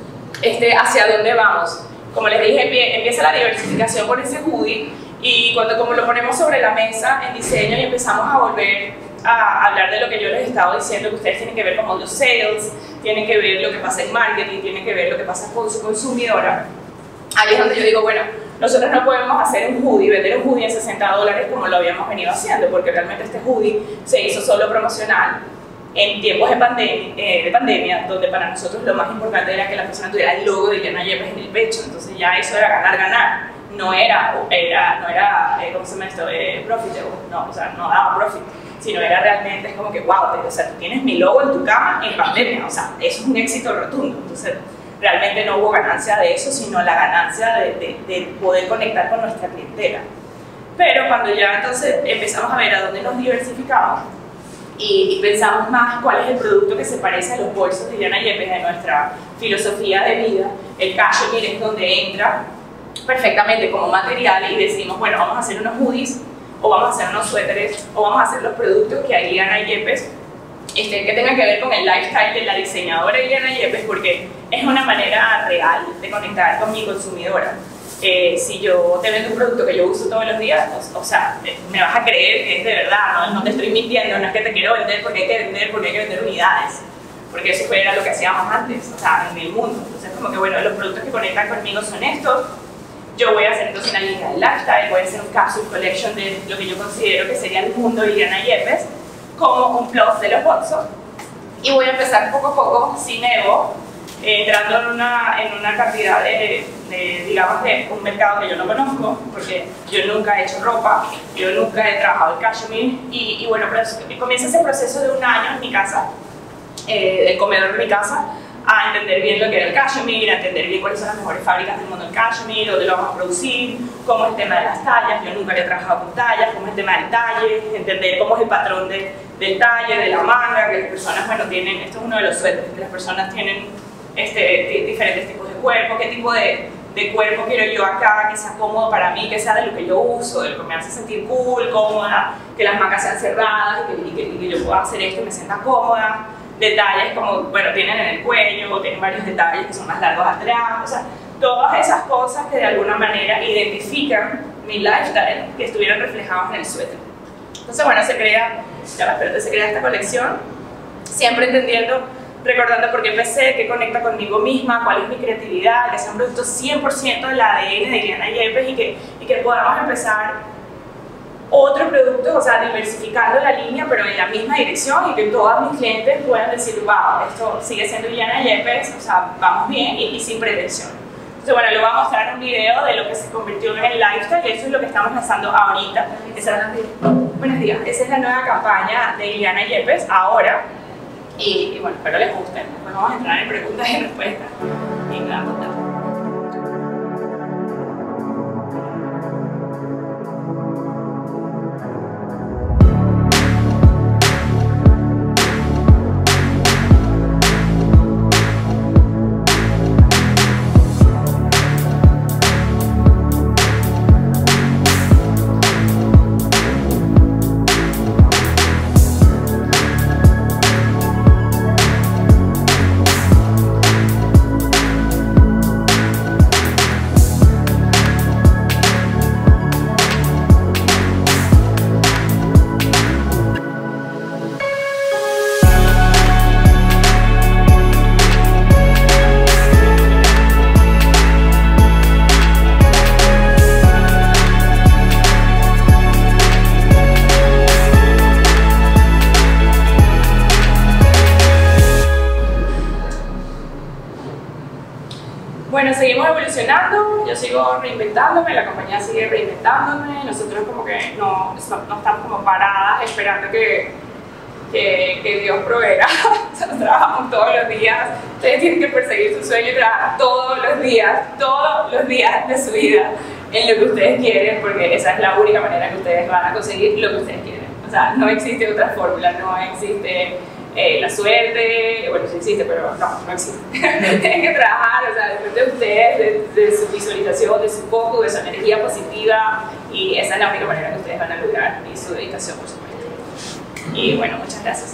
hacia dónde vamos. Como les dije, empieza la diversificación por ese hoodie, y como lo ponemos sobre la mesa en diseño y empezamos a volver a hablar de lo que yo les estaba diciendo, que ustedes tienen que ver como los sales, tienen que ver lo que pasa en marketing, tienen que ver lo que pasa con su consumidora. Ahí es donde yo digo, bueno, nosotros no podemos hacer un hoodie, vender un hoodie en $60 como lo habíamos venido haciendo, porque realmente este hoodie se hizo solo promocional en tiempos de pandemia, donde para nosotros lo más importante era que la persona tuviera el logo de Iliana Yepes en el pecho. Entonces ya eso era ganar, no era ¿cómo se llama esto? Profitable, no, o sea, no daba profit, sino era realmente, es como que, wow, o sea, tú tienes mi logo en tu cama en pandemia, o sea, eso es un éxito rotundo. Entonces realmente no hubo ganancia de eso, sino la ganancia de poder conectar con nuestra clientela. Pero cuando ya entonces empezamos a ver a dónde nos diversificamos y pensamos más cuál es el producto que se parece a los bolsos de Iliana Yepes, de nuestra filosofía de vida, el cashmere es donde entra perfectamente como material, y decimos, bueno, vamos a hacer unos hoodies, o vamos a hacer unos suéteres, o vamos a hacer los productos que hay Iliana Yepes, que tengan que ver con el lifestyle de la diseñadora Iliana Yepes, porque es una manera real de conectar con mi consumidora. Si yo te vendo un producto que yo uso todos los días, o sea, me vas a creer que es de verdad, no te estoy mintiendo, no es que te quiero vender porque hay que vender unidades, porque eso era lo que hacíamos antes, o sea, en el mundo. Entonces como que bueno, los productos que conectan conmigo son estos. Yo voy a hacer entonces una línea de lifestyle, voy a hacer un capsule collection de lo que yo considero que sería el mundo de Iliana Yepes, como un plus de los bolsos, y voy a empezar poco a poco, sin ego, entrando en una cantidad digamos, de un mercado que yo no conozco, porque yo nunca he hecho ropa, yo nunca he trabajado el cashmere, y bueno, comienza ese proceso de 1 año en mi casa, del comedor de mi casa, a entender bien lo que era el cashmere, a entender bien cuáles son las mejores fábricas del mundo del cashmere, dónde lo vamos a producir, cómo es el tema de las tallas, yo nunca había trabajado con tallas, cómo es el tema del talle, entender cómo es el patrón del talle, de la manga, que las personas, bueno, tienen, esto es uno de los suéteres, que las personas tienen diferentes tipos de cuerpo, qué tipo de cuerpo quiero yo acá, que sea cómodo para mí, que sea de lo que yo uso, de lo que me hace sentir cool, cómoda, que las mangas sean cerradas y que yo pueda hacer esto y me sienta cómoda. Detalles como, bueno, tienen en el cuello, tienen varios detalles que son más largos atrás, o sea, todas esas cosas que de alguna manera identifican mi lifestyle, que estuvieron reflejados en el suéter. Entonces, bueno, se crea esta colección, siempre entendiendo recordando por qué empecé, qué conecta conmigo misma, cuál es mi creatividad, que sea un producto 100% del ADN de Iliana Yepes y que podamos empezar otros productos, o sea, diversificando la línea, pero en la misma dirección y que todos mis clientes puedan decir, wow, esto sigue siendo Iliana Yepes, o sea, vamos bien y sin pretensión. Entonces, bueno, le voy a mostrar un video de lo que se convirtió en el lifestyle y eso es lo que estamos lanzando ahorita. Buenos días, esa es la nueva campaña de Iliana Yepes ahora. Y bueno, espero les guste. Después vamos a entrar en preguntas y respuestas. Y me van a contar. Bueno, seguimos evolucionando, yo sigo reinventándome, la compañía sigue reinventándome, nosotros como que no estamos como paradas esperando que Dios proveerá. Nosotros trabajamos todos los días, ustedes tienen que perseguir su sueño y trabajar todos los días de su vida en lo que ustedes quieren, porque esa es la única manera que ustedes van a conseguir lo que ustedes quieren. O sea, no existe otra fórmula, no existe la suerte, bueno, sí existe, pero no existe. Tienen que trabajar, o sea, depende de ustedes, de su visualización, de su foco, de su energía positiva, y esa es la única manera que ustedes van a lograr, y su dedicación, por supuesto. Y bueno, muchas gracias.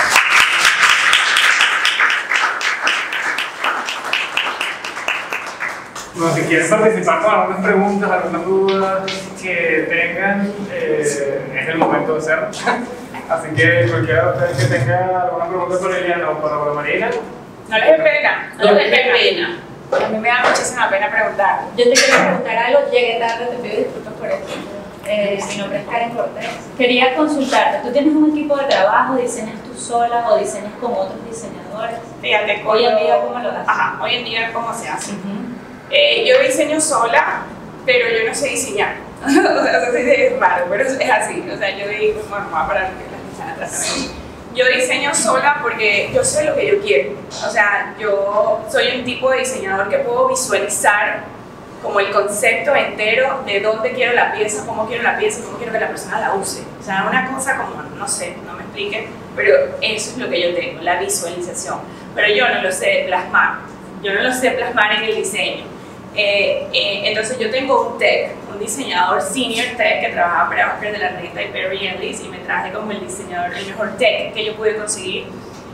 Bueno, si quieren participar con algunas preguntas, algunas dudas que tengan, es el momento de hacerlo. Así que cualquiera de ustedes que tenga alguna pregunta por Iliana o por Marina. No les dé pena, no les dé pena. A mí me da muchísima pena preguntar. Yo te quiero preguntar algo, llegué tarde, te pido disculpas por esto. Mi nombre es Karen Cortés. Quería consultarte, ¿tú tienes un equipo de trabajo, diseñas tú sola o diseñas con otros diseñadores? Fíjate, hoy en día, ¿cómo lo haces? Ajá, hoy en día, ¿cómo se hace? Yo diseño sola, pero yo no sé diseñar. O sea, eso sí es raro, pero es así. O sea, yo digo, bueno, voy a parar porque las que están atrás también. Yo diseño sola porque yo sé lo que yo quiero. O sea, yo soy un tipo de diseñador que puedo visualizar como el concepto entero de dónde quiero la pieza, cómo quiero la pieza y cómo quiero que la persona la use. O sea, una cosa como, no sé, no me expliquen, pero eso es lo que yo tengo, la visualización. Pero yo no lo sé plasmar, yo no lo sé plasmar en el diseño. Entonces yo tengo un tech, un diseñador senior tech que trabaja para Oscar de la Renta y Perry Ellis, y me traje como el diseñador, el mejor tech que yo pude conseguir.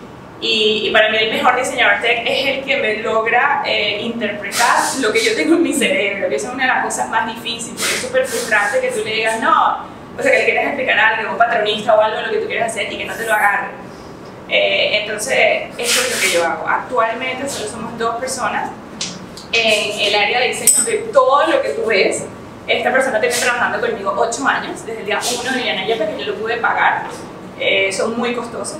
Y para mí el mejor diseñador tech es el que me logra interpretar lo que yo tengo en mi cerebro, que esa es una de las cosas más difíciles, es súper frustrante que tú le digas no, o sea, que le quieras explicar algo a un patronista o algo de lo que tú quieres hacer y que no te lo agarre. Entonces, eso es lo que yo hago. Actualmente solo somos 2 personas en el área de diseño de todo lo que tú ves. Esta persona tiene trabajando conmigo 8 años, desde el día 1 de Iliana Yepes, que yo lo pude pagar. Son muy costosos.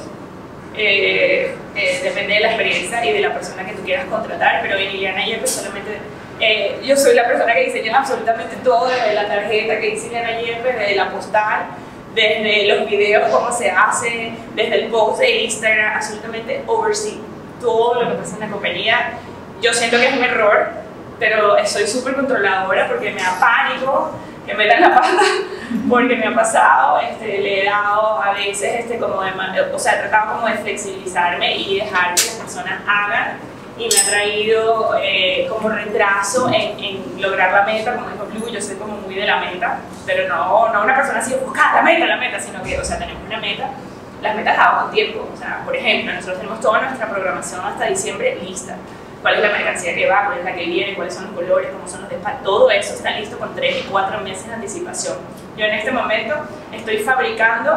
Depende de la experiencia y de la persona que tú quieras contratar, pero en Iliana Yepes solamente yo soy la persona que diseña absolutamente todo, desde la tarjeta que dice Iliana Yepes, desde la postal, desde los videos, cómo se hace, desde el post de Instagram, absolutamente oversee todo lo que pasa en la compañía. Yo siento que es un error, pero soy súper controladora porque me da pánico que metan la pata, porque me ha pasado, le he dado a veces como o sea, he tratado como de flexibilizarme y dejar que las personas hagan, y me ha traído como retraso en lograr la meta. Como dijo Blue, yo soy como muy de la meta, pero no una persona así buscar la meta, sino que, o sea, tenemos una meta. Las metas las hago con tiempo. O sea, por ejemplo, nosotros tenemos toda nuestra programación hasta diciembre lista. Cuál es la mercancía que va, cuál es la que viene, cuáles son los colores, cómo son los despachos, todo eso está listo con 3 y 4 meses de anticipación. Yo en este momento estoy fabricando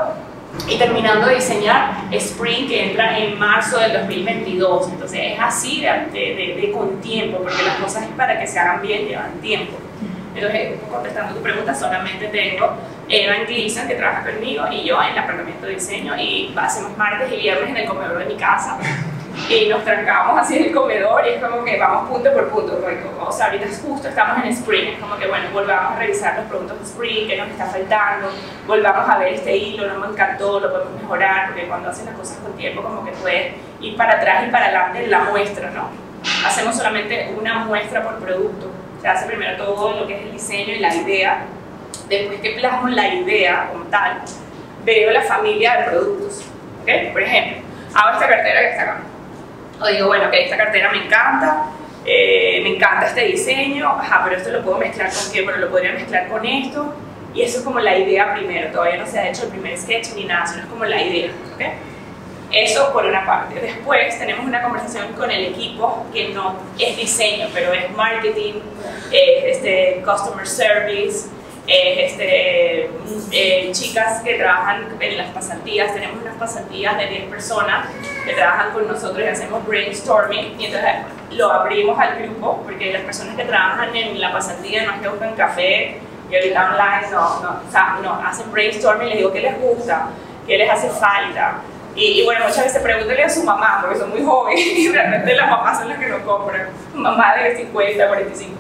y terminando de diseñar Spring, que entra en marzo del 2022. Entonces es así con tiempo, porque las cosas para que se hagan bien llevan tiempo. Entonces, contestando tu pregunta, solamente tengo Evan Gleason, que trabaja conmigo, y yo en el apartamento de diseño, y hacemos martes y viernes en el comedor de mi casa. Y nos trancamos así en el comedor y es como que vamos punto por punto, porque, o sea, ahorita justo estamos en Spring, es como que bueno, volvamos a revisar los productos de Spring, qué nos está faltando, volvamos a ver este hilo, no me encantó, lo podemos mejorar, porque cuando hacen las cosas con tiempo como que puedes ir para atrás y para adelante en la muestra, ¿no? Hacemos solamente una muestra por producto, se hace primero todo lo que es el diseño y la idea, después que plasmo la idea como tal, veo la familia de productos, ¿ok? Por ejemplo, hago esta cartera que está acá. O digo, bueno, ok, esta cartera me encanta este diseño, ajá, pero esto lo puedo mezclar con qué, bueno, lo podría mezclar con esto, y eso es como la idea primero, todavía no se ha hecho el primer sketch ni nada, sino es como la idea, ¿ok? Eso por una parte. Después tenemos una conversación con el equipo que no es diseño, pero es marketing, customer service, chicas que trabajan en las pasantías. Tenemos unas pasantías de 10 personas que trabajan con nosotros y hacemos brainstorming, y entonces lo abrimos al grupo, porque las personas que trabajan en la pasantía no es que buscan café y ahorita online, no, hacen brainstorming, les digo qué les gusta, qué les hace falta. Y bueno, muchas veces pregúntale a su mamá, porque son muy jóvenes y realmente las mamás son las que nos compran, mamá de 50, 45.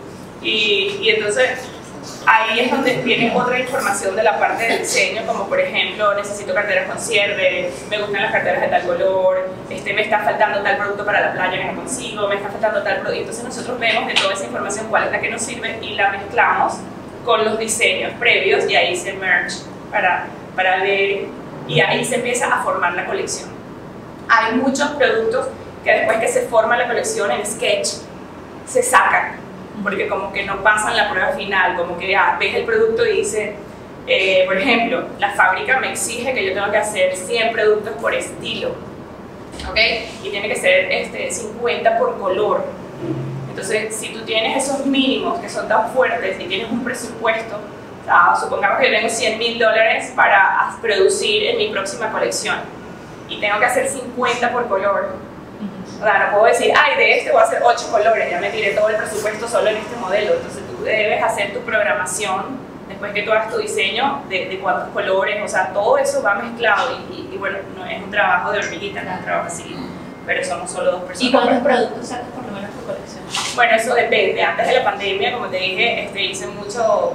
Y entonces ahí es donde viene otra información de la parte del diseño, como por ejemplo, necesito carteras con cierre, me gustan las carteras de tal color, me está faltando tal producto para la playa que no consigo, me está faltando tal producto. Entonces nosotros vemos de toda esa información cuál es la que nos sirve y la mezclamos con los diseños previos, y ahí se merge para ver, y ahí se empieza a formar la colección. Hay muchos productos que después que se forma la colección en Sketch se sacan, porque como que no pasan la prueba final, como que ves el producto y dice, por ejemplo, la fábrica me exige que yo tengo que hacer 100 productos por estilo, ¿ok? Y tiene que ser 50 por color. Entonces, si tú tienes esos mínimos que son tan fuertes y tienes un presupuesto, o sea, supongamos que yo tengo $100,000 para producir en mi próxima colección y tengo que hacer 50 por color. O sea, no puedo decir, ay, de este voy a hacer 8 colores, ya me tiré todo el presupuesto solo en este modelo. Entonces tú debes hacer tu programación, después que tú hagas tu diseño, de cuántos colores, o sea, todo eso va mezclado y bueno, no es un trabajo de hormiguita, no es un trabajo así, pero somos solo 2 personas. ¿Y cuántos productos sacas por lo menos por colección? Bueno, eso depende. Antes de la pandemia, como te dije, hice muchos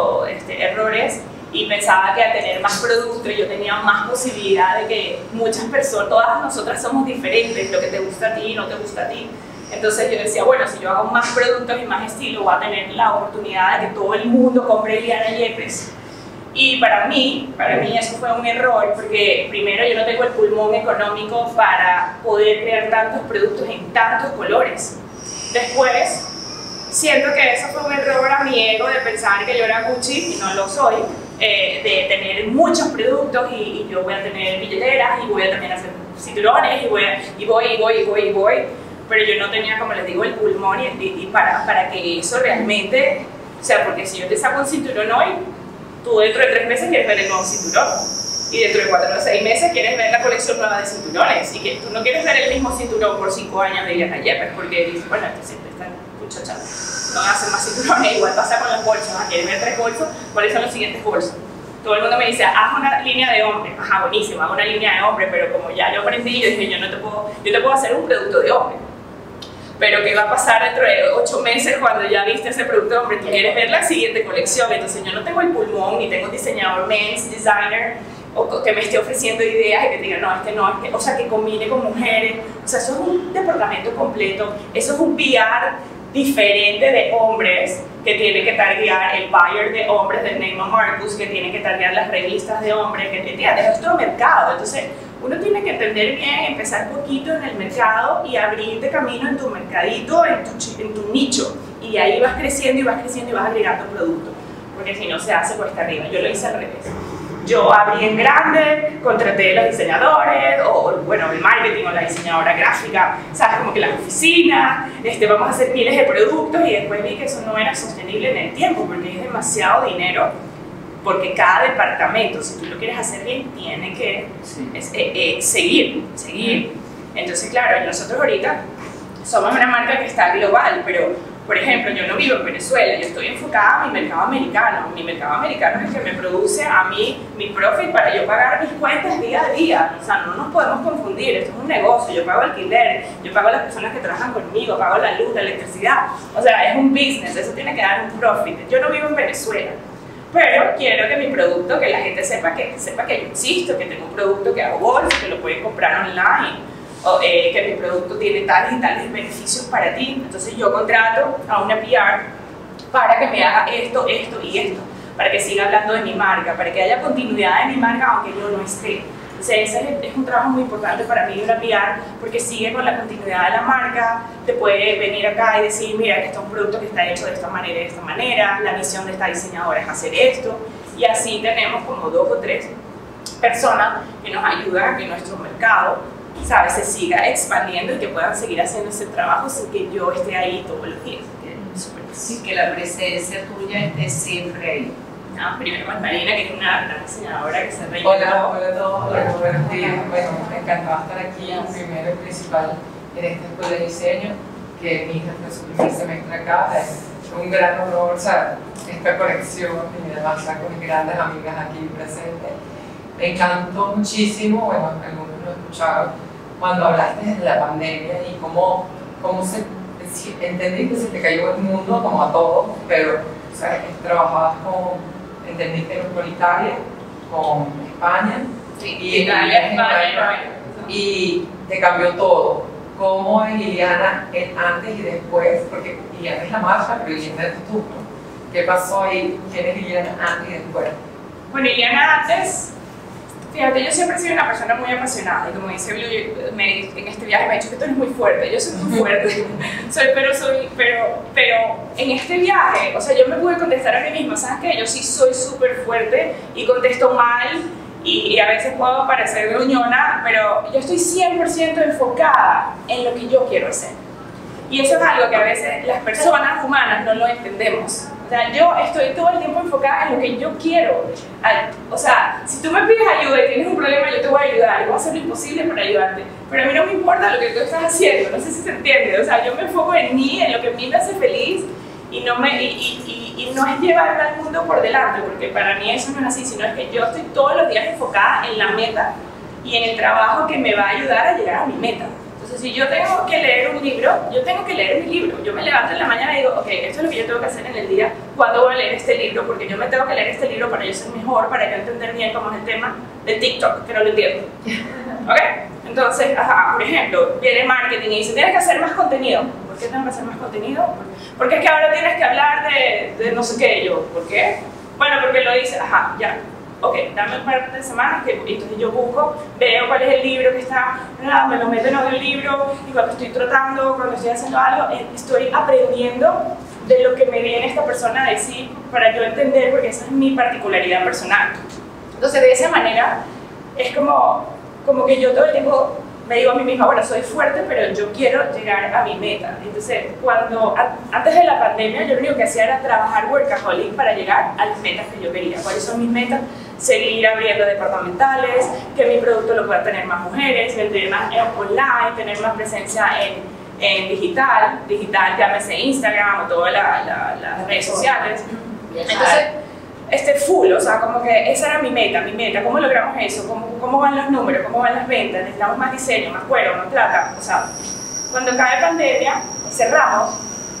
errores y pensaba que al tener más productos yo tenía más posibilidad de que muchas personas, todas nosotras somos diferentes, lo que te gusta a ti no te gusta a ti. Entonces yo decía, bueno, si yo hago más productos y más estilo, voy a tener la oportunidad de que todo el mundo compre Liana Yepes. Y para mí eso fue un error, porque primero yo no tengo el pulmón económico para poder crear tantos productos en tantos colores. Después, siento que eso fue un error a mi ego de pensar que yo era Gucci y no lo soy. De tener muchos productos y yo voy a tener billeteras y voy a también hacer cinturones y voy, pero yo no tenía, como les digo, el pulmón y para que eso realmente, o sea, porque si yo te saco un cinturón hoy, tú dentro de 3 meses quieres ver el nuevo cinturón y dentro de 4 o 6 meses quieres ver la colección nueva de cinturones, y que tú no quieres ver el mismo cinturón por 5 años de Liana Yepes, porque dices, bueno, esto siempre está muchacha, no hacen más cinturones. Igual pasa con los bolsos, quieres ver 3 bolsos, ¿cuáles son los siguientes bolsos? Todo el mundo me dice, haz una línea de hombre. Ajá, buenísimo, haz una línea de hombre, pero como ya yo aprendí, yo dije, yo te puedo hacer un producto de hombre, pero ¿qué va a pasar dentro de 8 meses cuando ya viste ese producto de hombre? Tú quieres ver la siguiente colección. Entonces yo no tengo el pulmón, ni tengo un diseñador men's designer o que me esté ofreciendo ideas y que te diga, no, o sea, que combine con mujeres. O sea, eso es un departamento completo, eso es un PR diferente de hombres que tiene que targear el buyer de hombres del Neiman Marcus, que tiene que targear las revistas de hombres, que entiendes, es otro mercado. Entonces uno tiene que entender bien, empezar poquito en el mercado y abrirte camino en tu mercadito, en tu nicho, y ahí vas creciendo y vas agregando productos, porque si no se hace cuesta arriba. Yo lo hice al revés. Yo abrí en grande, contraté a los diseñadores, o bueno, el marketing o la diseñadora gráfica, sabes, como que las oficinas, vamos a hacer miles de productos, y después vi que eso no era sostenible en el tiempo, porque es demasiado dinero porque cada departamento, si tú lo quieres hacer bien, tiene que seguir. Entonces, claro, nosotros ahorita somos una marca que está global, pero por ejemplo, yo no vivo en Venezuela, yo estoy enfocada a mi mercado americano. Mi mercado americano es el que me produce a mí mi profit para yo pagar mis cuentas día a día. O sea, no nos podemos confundir, esto es un negocio, yo pago alquiler, yo pago a las personas que trabajan conmigo, pago la luz, la electricidad. O sea, es un business, eso tiene que dar un profit. Yo no vivo en Venezuela, pero quiero que mi producto, que la gente sepa que yo existo, que tengo un producto que hago bolsa, que lo pueden comprar online. Que mi producto tiene tales y tales beneficios para ti. Entonces yo contrato a una PR para que me haga esto, esto y esto, para que siga hablando de mi marca, para que haya continuidad de mi marca aunque yo no esté. Entonces ese es un trabajo muy importante para mí de una PR, porque sigue con la continuidad de la marca, te puede venir acá y decir, mira, que este es un producto que está hecho de esta manera, la misión de esta diseñadora es hacer esto, y así tenemos como 2 o 3 personas que nos ayudan a que nuestro mercado, ¿sabes?, se siga expandiendo y que puedan seguir haciendo ese trabajo sin que yo esté ahí todos los días. Sí, que la presencia tuya esté siempre ahí. Primero con Marina, que es una diseñadora que se reía. Hola a todos, buenos días. Bueno, me encantaba estar aquí, primero y principal, en esta escuela de diseño, que mi hija fue su primer semestre acá. Es un gran honor, o sea, esta conexión y además estar con mis grandes amigas aquí presentes. Me encantó muchísimo, bueno, algunos lo escucharon, cuando hablaste de la pandemia y cómo entendí que se te cayó el mundo como a todos, pero o sea, trabajabas entendiste con Italia, con España, sí, y Italia, España, y te cambió todo. ¿Cómo es Liliana el antes y después? Porque Liliana es la marca, pero Liliana eres tú, ¿no? ¿Qué pasó ahí? ¿Quién es Liliana antes y después? Bueno, Liliana antes, fíjate, yo siempre he sido una persona muy apasionada y como dice Blue, en este viaje me ha dicho que tú eres muy fuerte. Yo soy muy fuerte, pero en este viaje, o sea, yo me pude contestar a mí misma, ¿sabes qué? Yo sí soy súper fuerte y contesto mal y a veces puedo parecer gruñona, pero yo estoy 100% enfocada en lo que yo quiero hacer. Y eso es algo que a veces las personas humanas no lo entendemos. O sea, yo estoy todo el tiempo enfocada en lo que yo quiero. O sea, si tú me pides ayuda y tienes un problema, yo te voy a ayudar. Y voy a hacer lo imposible para ayudarte. Pero a mí no me importa lo que tú estás haciendo. No sé si se entiende. O sea, yo me enfoco en mí, en lo que a mí me hace feliz. Y no es llevarme al mundo por delante, porque para mí eso no es así, sino es que yo estoy todos los días enfocada en la meta y en el trabajo que me va a ayudar a llegar a mi meta. Entonces, si yo tengo que leer un libro, yo tengo que leer mi libro. Yo me levanto en la mañana y digo, ok, esto es lo que yo tengo que hacer en el día. ¿Cuándo voy a leer este libro? Porque yo me tengo que leer este libro para yo ser mejor, para yo entender bien cómo es el tema de TikTok, que no lo entiendo. ¿Ok? Entonces, por ejemplo, viene marketing y dice, tienes que hacer más contenido. ¿Por qué tengo que hacer más contenido? Porque es que ahora tienes que hablar de no sé qué. Yo, ¿por qué? Bueno, porque lo dice, ya. Ok, dame un par de semanas, que entonces yo busco, veo cuál es el libro que está, me lo meto en el libro y cuando estoy trotando, cuando estoy haciendo algo, estoy aprendiendo de lo que me viene esta persona a decir para yo entender, porque esa es mi particularidad personal. Entonces, de esa manera, es como que yo todo el tiempo me digo a mí misma, bueno, soy fuerte, pero yo quiero llegar a mi meta. Entonces, antes de la pandemia, yo lo único que hacía era trabajar workaholic para llegar a las metas que yo quería. ¿Cuáles son mis metas? Seguir abriendo departamentales, que mi producto lo puedan tener más mujeres, vender más online, tener más presencia en digital, llámese Instagram o todas las redes sociales. Entonces, full, o sea, como que esa era mi meta, ¿cómo logramos eso? ¿Cómo van los números? ¿Cómo van las ventas? Necesitamos más diseño, más cuero, más plata, o sea, cuando cae pandemia, cerramos,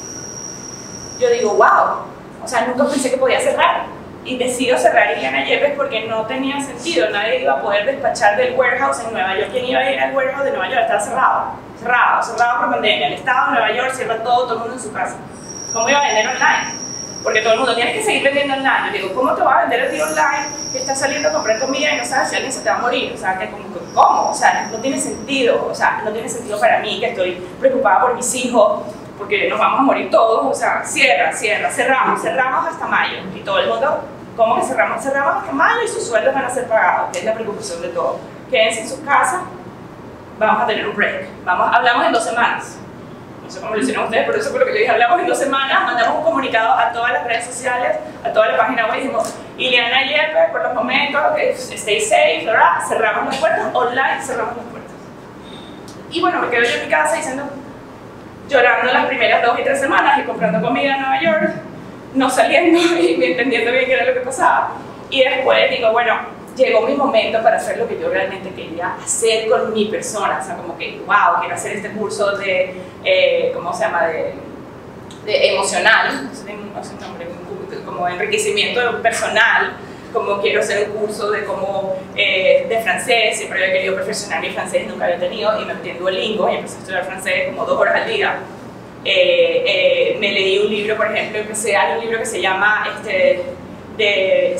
yo digo, wow, o sea, nunca pensé que podía cerrar, y decido cerrar Liliana Yepes porque no tenía sentido, nadie iba a poder despachar del warehouse en Nueva York. ¿Quién iba a ir al warehouse de Nueva York? Estaba cerrado por pandemia, el estado de Nueva York cierra todo el mundo en su casa. ¿Cómo iba a vender online? Porque todo el mundo tiene que seguir vendiendo online. Yo digo, ¿cómo te va a vender el tío online que está saliendo a comprar comida y no sabes si alguien se te va a morir? O sea, ¿cómo? O sea, no tiene sentido. O sea, no tiene sentido para mí, que estoy preocupada por mis hijos, porque nos vamos a morir todos. O sea, cerramos hasta mayo. Y todo el mundo, ¿cómo que cerramos? Cerramos hasta mayo y sus sueldos van a ser pagados, que es la preocupación de todos. Quédense en sus casas, vamos a tener un break. Hablamos en 2 semanas. No sé cómo lo hicieron ustedes, pero eso fue lo que yo dije. Hablamos en 2 semanas, mandamos un comunicado a todas las redes sociales, a toda la página web y dijimos, Ileana Yepes, por los momentos, stay safe, ¿verdad? Cerramos las puertas, online cerramos las puertas. Y bueno, me quedo yo en mi casa llorando las primeras 2 y 3 semanas y comprando comida en Nueva York, no saliendo y entendiendo bien qué era lo que pasaba. Y después digo, bueno, llegó mi momento para hacer lo que yo realmente quería hacer con mi persona. O sea, como que, wow, quiero hacer este curso de, ¿cómo se llama? De emocional, no sé el nombre, como enriquecimiento personal, como quiero hacer un curso de cómo, de francés, siempre había querido perfeccionar mi francés, nunca había tenido, y me metí en Duolingo y empecé a estudiar francés como 2 horas al día. Me leí un libro, por ejemplo, hay un libro que se llama de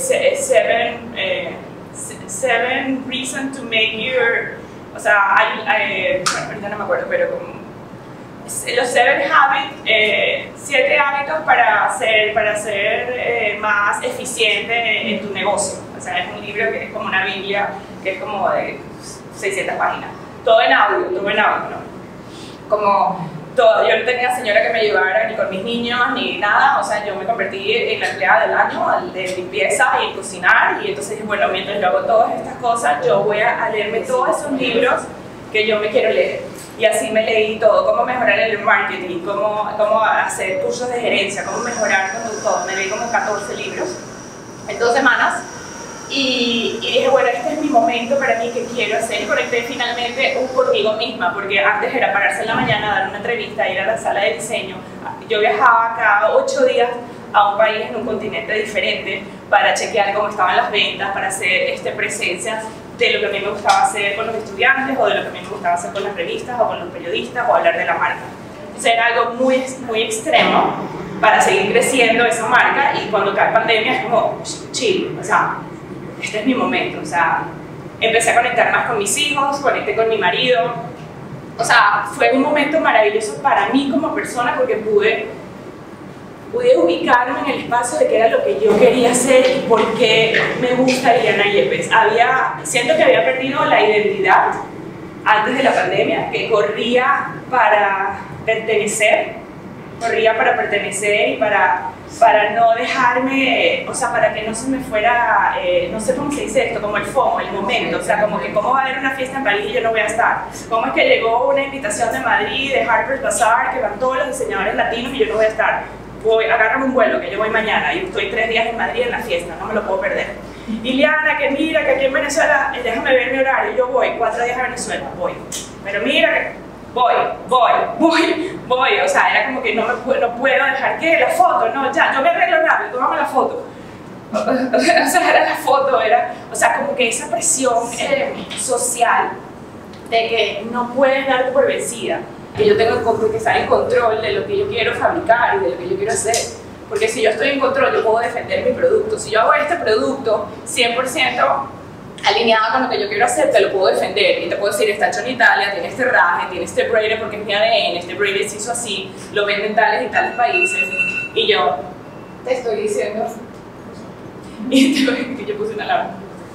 Seven Reasons to Make Your, o sea, bueno, ahorita no me acuerdo, pero como los 7 hábitos para ser más eficiente en tu negocio. O sea, es un libro que es como una Biblia, que es como de 600 páginas. Todo en audio, ¿no? Como todo. Yo no tenía señora que me ayudara ni con mis niños ni nada. O sea, yo me convertí en la empleada del año de limpieza y en cocinar. Y entonces dije, bueno, mientras yo hago todas estas cosas, yo voy a leerme todos esos libros que yo me quiero leer. Y así me leí todo, cómo mejorar el marketing, cómo hacer cursos de gerencia, cómo mejorar todo. Me leí como 14 libros en 2 semanas y dije, bueno, este es mi momento para mí que quiero hacer. Y conecté finalmente conmigo misma, porque antes era pararse en la mañana, dar una entrevista, ir a la sala de diseño. Yo viajaba cada 8 días a un país en un continente diferente para chequear cómo estaban las ventas, para hacer presencias de lo que a mí me gustaba hacer con los estudiantes o de lo que a mí me gustaba hacer con las revistas o con los periodistas o hablar de la marca. Entonces era algo muy, muy extremo para seguir creciendo esa marca y cuando cae pandemia es como chill, o sea, este es mi momento, o sea, empecé a conectar más con mis hijos, conecté con mi marido, o sea, fue un momento maravilloso para mí como persona porque pude ubicarme en el espacio de qué era lo que yo quería hacer y por qué me gusta Ileana Yepes. Siento que había perdido la identidad antes de la pandemia, que corría para pertenecer y para no dejarme, o sea, para que no se me fuera, no sé cómo se dice esto, como el FOMO, el momento, o sea, como que cómo va a haber una fiesta en París y yo no voy a estar, cómo es que llegó una invitación de Madrid, de Harper's Bazaar, que van todos los diseñadores latinos y yo no voy a estar. Agárrame un vuelo, que yo voy mañana y estoy 3 días en Madrid en la fiesta, no me lo puedo perder. Ileana, que mira, que aquí en Venezuela, déjame ver mi horario, yo voy 4 días a Venezuela, voy. Pero mira, que voy, o sea, era como que no puedo dejar que la foto, no, ya, yo me arreglo rápido, tómame la foto. O sea, era la foto, o sea, como que esa presión social de que no puedes darte por vencida. Que yo tengo que estar en control de lo que yo quiero fabricar y de lo que yo quiero hacer. Porque si yo estoy en control, yo puedo defender mi producto. Si yo hago este producto 100% alineado con lo que yo quiero hacer, te lo puedo defender. Y te puedo decir, está hecho en Italia, tiene este herraje, tiene este braided porque es mi ADN, este braided se hizo así, lo venden en tales y tales países. Y yo te estoy diciendo, y yo puse una alarma.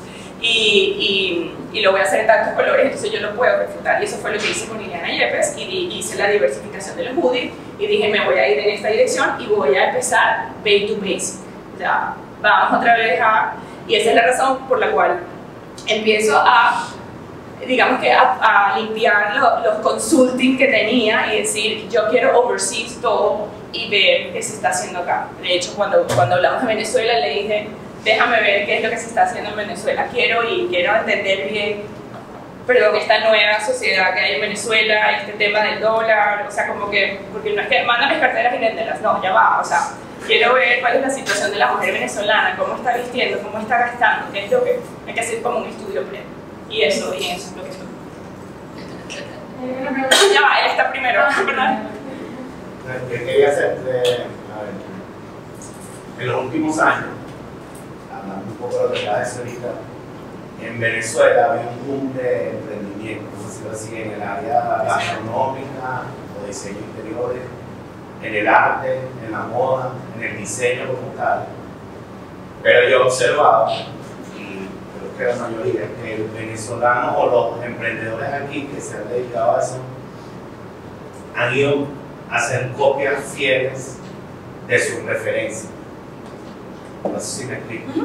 Y lo voy a hacer en tantos colores, entonces yo lo puedo refutar. Y eso fue lo que hice con Ileana Yepes y hice la diversificación de los hoodies y dije, me voy a ir en esta dirección y voy a empezar Back to Basic. O sea, vamos otra vez y esa es la razón por la cual empiezo digamos que a limpiar los consulting que tenía y decir, yo quiero oversee todo y ver qué se está haciendo acá. De hecho, cuando hablamos de Venezuela le dije, déjame ver qué es lo que se está haciendo en Venezuela. Quiero entender bien, esta nueva sociedad que hay en Venezuela, este tema del dólar, o sea, como que, porque no es que manda mis carteras y véndelas, no, ya va, o sea, quiero ver cuál es la situación de la mujer venezolana, cómo está vistiendo, cómo está gastando, qué es lo que hay que hacer como un estudio previo. Y eso es lo que estoy. Ya va, él está primero, ¿verdad? Yo quería hacerte, a ver, en los últimos años, hablando un poco de lo que acaba de decir ahorita, en Venezuela había un boom de emprendimiento, por decirlo así, en el área gastronómica o diseño interiores, en el arte, en la moda, en el diseño como tal. Pero yo he observado, y creo que la mayoría, que los venezolanos o los emprendedores aquí que se han dedicado a eso han ido a hacer copias fieles de sus referencias. No sé si me explico.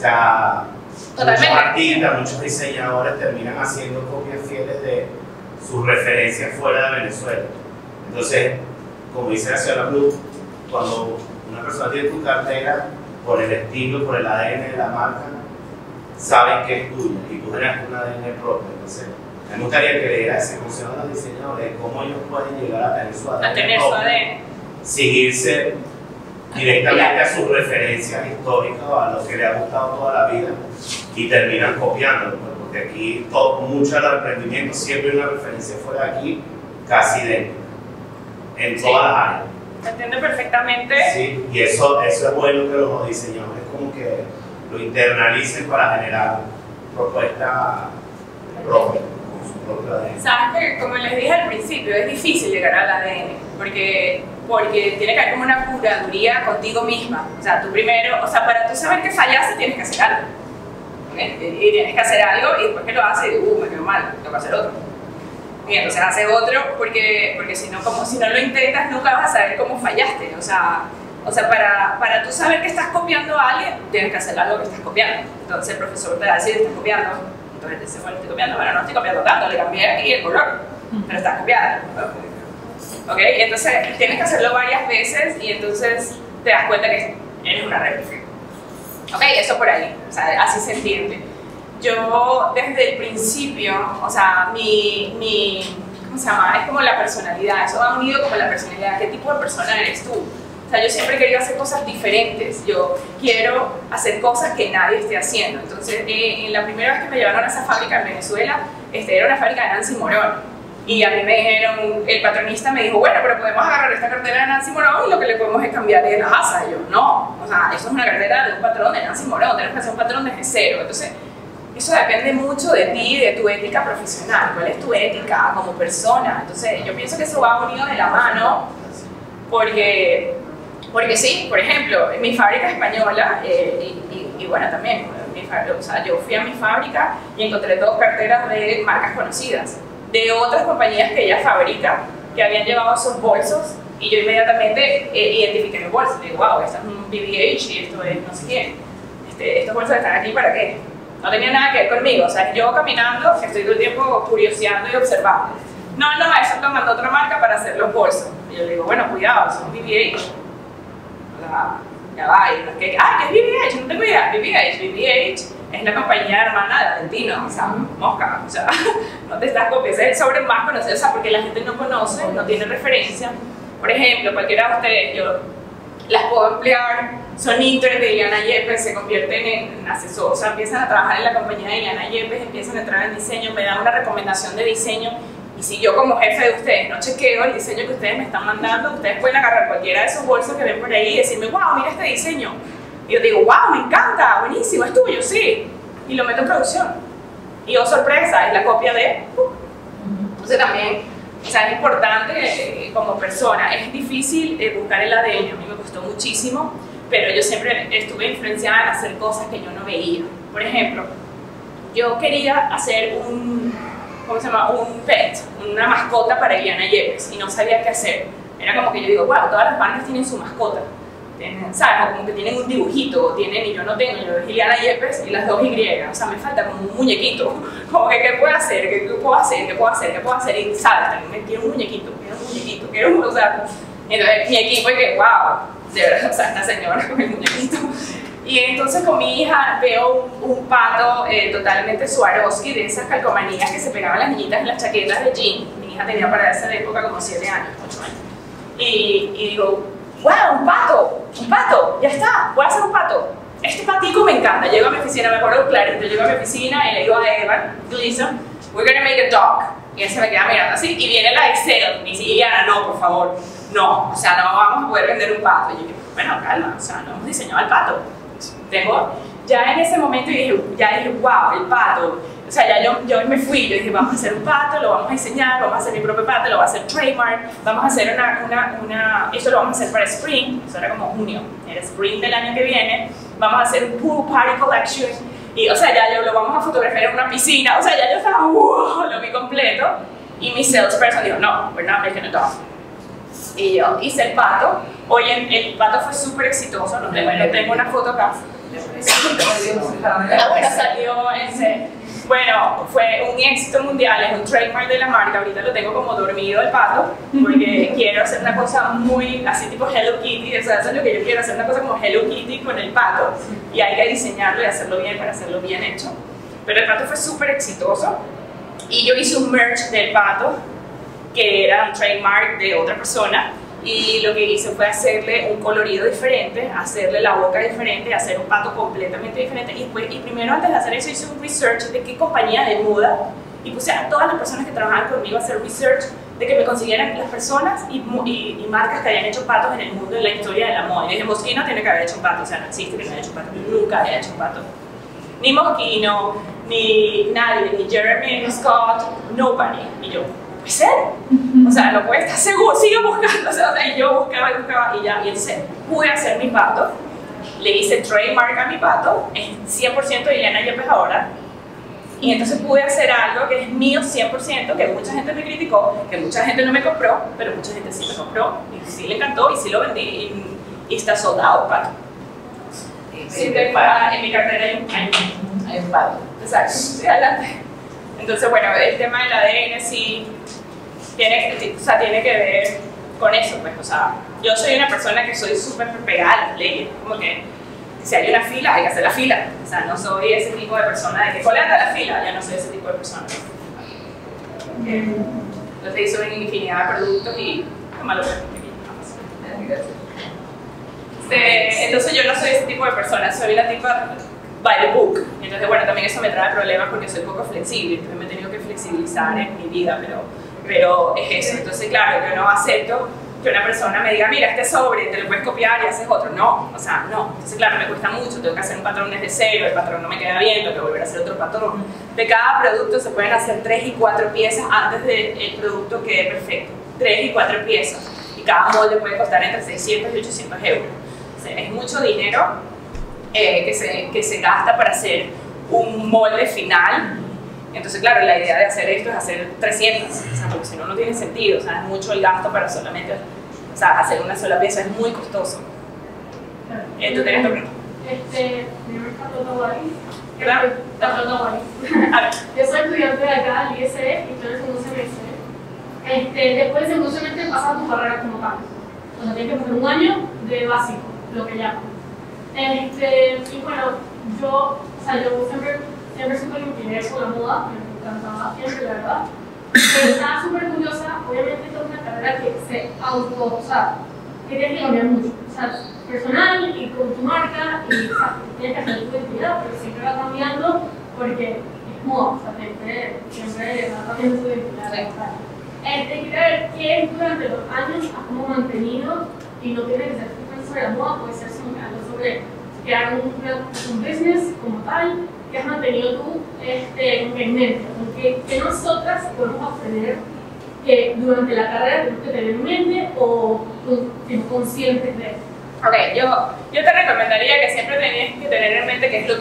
sea, Totalmente. muchos artistas, muchos diseñadores terminan haciendo copias fieles de sus referencias fuera de Venezuela. Entonces, como dice la señora Cruz, cuando una persona tiene tu cartera, por el estilo, por el ADN de la marca, saben que es tuya y tú generas un ADN propio. Entonces, me gustaría que le diera ese consejo a los diseñadores, cómo ellos pueden llegar a tener su ADN A tener su propio, ADN. seguirse directamente a sus referencias históricas o a lo que le ha gustado toda la vida y terminan copiándolo, pues, porque aquí mucho del emprendimiento siempre hay una referencia fuera de aquí casi idéntica en todas las áreas. Te entiendo perfectamente. Sí, y eso es bueno que los diseñadores como que lo internalicen para generar propuestas propias, con su propio ADN. Sabes que, como les dije al principio, es difícil llegar al ADN, porque tiene que haber como una curaduría contigo misma. O sea, tú primero, o sea, para tú saber que fallaste tienes que hacer algo. ¿Okay? Y tienes que hacer algo y después que lo haces, me quedó mal, tengo que hacer otro. Y entonces haces otro, porque si no lo intentas nunca vas a saber cómo fallaste. O sea para tú saber que estás copiando a alguien, tienes que hacer algo que estás copiando. Entonces el profesor te va a decir, estás copiando. Entonces te dice, bueno, estoy copiando, bueno, no estoy copiando tanto, le cambié aquí el color, pero estás copiando. ¿Ok? Entonces tienes que hacerlo varias veces y entonces te das cuenta que eres una réplica. ¿Ok? Eso por ahí, o sea, así se entiende. Yo desde el principio, o sea, ¿cómo se llama? Es como la personalidad, eso va unido como la personalidad, ¿qué tipo de persona eres tú? O sea, yo siempre he querido hacer cosas diferentes, yo quiero hacer cosas que nadie esté haciendo. Entonces, en la primera vez que me llevaron a esa fábrica en Venezuela, era una fábrica de Nancy Morón. Y a mí me dijeron, el patronista me dijo, bueno, pero podemos agarrar esta cartera de Nancy Morón y lo que le podemos es cambiar de la asa. Y yo, no, o sea, eso es una cartera de un patrón de Nancy Morón, tenemos que hacer un patrón desde cero. Entonces, eso depende mucho de ti y de tu ética profesional. ¿Cuál es tu ética como persona? Entonces, yo pienso que eso va unido de la mano, porque sí, por ejemplo, en mi fábrica española, y bueno, también, o sea, yo fui a mi fábrica y encontré 2 carteras de marcas conocidas, de otras compañías que ella fabrica, que habían llevado esos bolsos, y yo inmediatamente identifiqué mi bolso. Digo, wow, esto es un BBH y esto es no sé quién. Estos bolsos están aquí para qué. No tenía nada que ver conmigo, o sea, yo caminando, estoy todo el tiempo curioseando y observando. No, eso lo mandó otra marca para hacer los bolsos. Y yo le digo, bueno, cuidado, son BBH. O sea, ya va, y no es que, ¿qué es BBH? No tengo idea. BBH es la compañía hermana de Valentino, o sea, mosca, o sea, no te estás copiando, es el sobre más conocido, o sea, porque la gente no conoce, no tiene referencia. Por ejemplo, cualquiera de ustedes, yo las puedo emplear, son interns de Iliana Yepes, se convierten en asesores, o sea, empiezan a trabajar en la compañía de Iliana Yepes, empiezan a entrar en diseño, me dan una recomendación de diseño, y si yo como jefe de ustedes no chequeo el diseño que ustedes me están mandando, ustedes pueden agarrar cualquiera de esos bolsos que ven por ahí y decirme, wow, mira este diseño. Y yo digo, wow, me encanta, buenísimo, es tuyo, sí. Y lo meto en producción. Y oh, sorpresa, es la copia de... Entonces también, o sea, es importante como persona, es difícil buscar el ADN, a mí me costó muchísimo, pero yo siempre estuve influenciada en hacer cosas que yo no veía. Por ejemplo, yo quería hacer un pet, una mascota para Iliana Yepes y no sabía qué hacer. Era como que yo digo, wow, todas las marcas tienen su mascota. ¿Sabes? Como que tienen un dibujito, y yo no tengo, yo es Iliana Yepes y las 2 Y, o sea, me falta como un muñequito, como que ¿qué puedo hacer? ¿Qué puedo hacer? Y sabes, también quiero un muñequito, o sea, entonces mi equipo es que, wow, de verdad, o sea, esta señora con el muñequito. Y entonces con mi hija veo un pato totalmente Swarovski, de esas calcomanías que se pegaban las niñitas en las chaquetas de jean. Mi hija tenía para esa época como 7 años, 8 años. Y digo, wow, un pato, ya está, voy a hacer un pato. Este patico me encanta. Llego a mi oficina, me acuerdo clarito, llego a mi oficina y le digo a Evan Gleason, we're gonna make a dog. Y él se me queda mirando así, y viene la Excel, y dice, Iliana, no, por favor, no, o sea, no vamos a poder vender un pato. Y yo digo, bueno, calma, o sea, no hemos diseñado el pato. Ya en ese momento dije, wow, el pato. O sea, ya yo me fui, yo dije, vamos a hacer un pato, lo vamos a diseñar, vamos a hacer mi propio pato, lo voy a hacer trademark, vamos a hacer esto lo vamos a hacer para Spring, eso era como junio, era Spring del año que viene, vamos a hacer un pool party collection, y o sea, ya lo vamos a fotografiar en una piscina, o sea, ya yo estaba, wow, lo vi completo, y mi salesperson dijo, no, we're not making a dog. Y yo hice el pato, oye, el pato fue súper exitoso, no tengo una foto acá. Bueno, salió ese. Bueno, fue un éxito mundial, es un trademark de la marca. Ahorita lo tengo como dormido el pato, porque quiero hacer una cosa muy así tipo Hello Kitty. O sea, eso es lo que yo quiero, hacer una cosa como Hello Kitty con el pato. Y hay que diseñarlo y hacerlo bien para hacerlo bien hecho. Pero el pato fue súper exitoso. Y yo hice un merch del pato, que era un trademark de otra persona. Y lo que hice fue hacerle un colorido diferente, hacerle la boca diferente, hacer un pato completamente diferente. Y primero, antes de hacer eso, hice un research de qué compañía de moda, y puse a todas las personas que trabajaban conmigo a hacer research de que me consiguieran las personas y marcas que hayan hecho patos en el mundo, en la historia de la moda. Y dije, Moschino tiene que haber hecho un pato, o sea, no existe que no haya hecho un pato, nunca haya hecho un pato. Ni Moschino, ni nadie, ni Jeremy, ni Scott, nobody. Y yo, puede ser, o sea, no puede estar seguro, sigue buscando, o sea, y yo buscaba y ya, y entonces pude hacer mi pato, le hice trademark a mi pato, es 100% de Ileana Yepes ahora, y entonces pude hacer algo que es mío 100%, que mucha gente me criticó, que mucha gente no me compró, pero mucha gente sí me compró, y sí le encantó, y sí lo vendí, y está soldado, pato. Sí, en mi cartera hay un pato. Exacto, sí, adelante. Entonces, bueno, el tema del ADN sí tiene que ver con eso, pues, o sea, yo soy una persona que soy súper pegada a las leyes, como que si hay una fila, hay que hacer la fila, o sea, no soy ese tipo de persona de que coleta la fila, ya no soy ese tipo de persona. Entonces hizo una infinidad de productos y malo. Entonces yo no soy ese tipo de persona, soy la tipa by the book. Entonces, bueno, también eso me trae problemas porque soy poco flexible, entonces me he tenido que flexibilizar en mi vida, pero es eso. Entonces, claro, yo no acepto que una persona me diga, mira, este sobre, te lo puedes copiar y haces otro. No, o sea, no. Entonces, claro, me cuesta mucho, tengo que hacer un patrón desde cero, el patrón no me queda bien, tengo que volver a hacer otro patrón. De cada producto se pueden hacer 3 y 4 piezas antes del producto quede perfecto. 3 y 4 piezas. Y cada molde puede costar entre 600 y 800 euros. O sea, es mucho dinero que se gasta para hacer un molde final. Entonces, claro, la idea de hacer esto es hacer 300, o sea, porque si no, no tiene sentido, o sea, es mucho el gasto para solamente, o sea, hacer una sola pieza es muy costoso. ¿Tú tienes tu pregunta? Mi nombre es Carlota ¿Verdad? Guay. A ver. Yo soy estudiante de acá, del ISE, y estoy en el segundo semestre. Después del segundo semestre pasas tu carrera como tal. O sea, tienes que pasar un año de básico, lo que llaman. Y bueno, yo siempre súper incliné por la moda, me encantaba siempre, la verdad. Estaba súper curiosa, obviamente esto es una carrera que se que tienes que cambiar mucho, o sea, personal y con tu marca, y o sea, tienes que hacer tu identidad, pero siempre va cambiando porque es moda, o sea, siempre va cambiando tu identidad. Quiero ver qué durante los años has como mantenido, y no tiene que ser sobre la moda, puede ser algo sobre crear un business como tal, que has mantenido tú en mente, que nosotras podemos obtener que durante la carrera tenemos que tener en mente o conscientes de. Ok, yo te recomendaría que siempre tenías que tener en mente qué es lo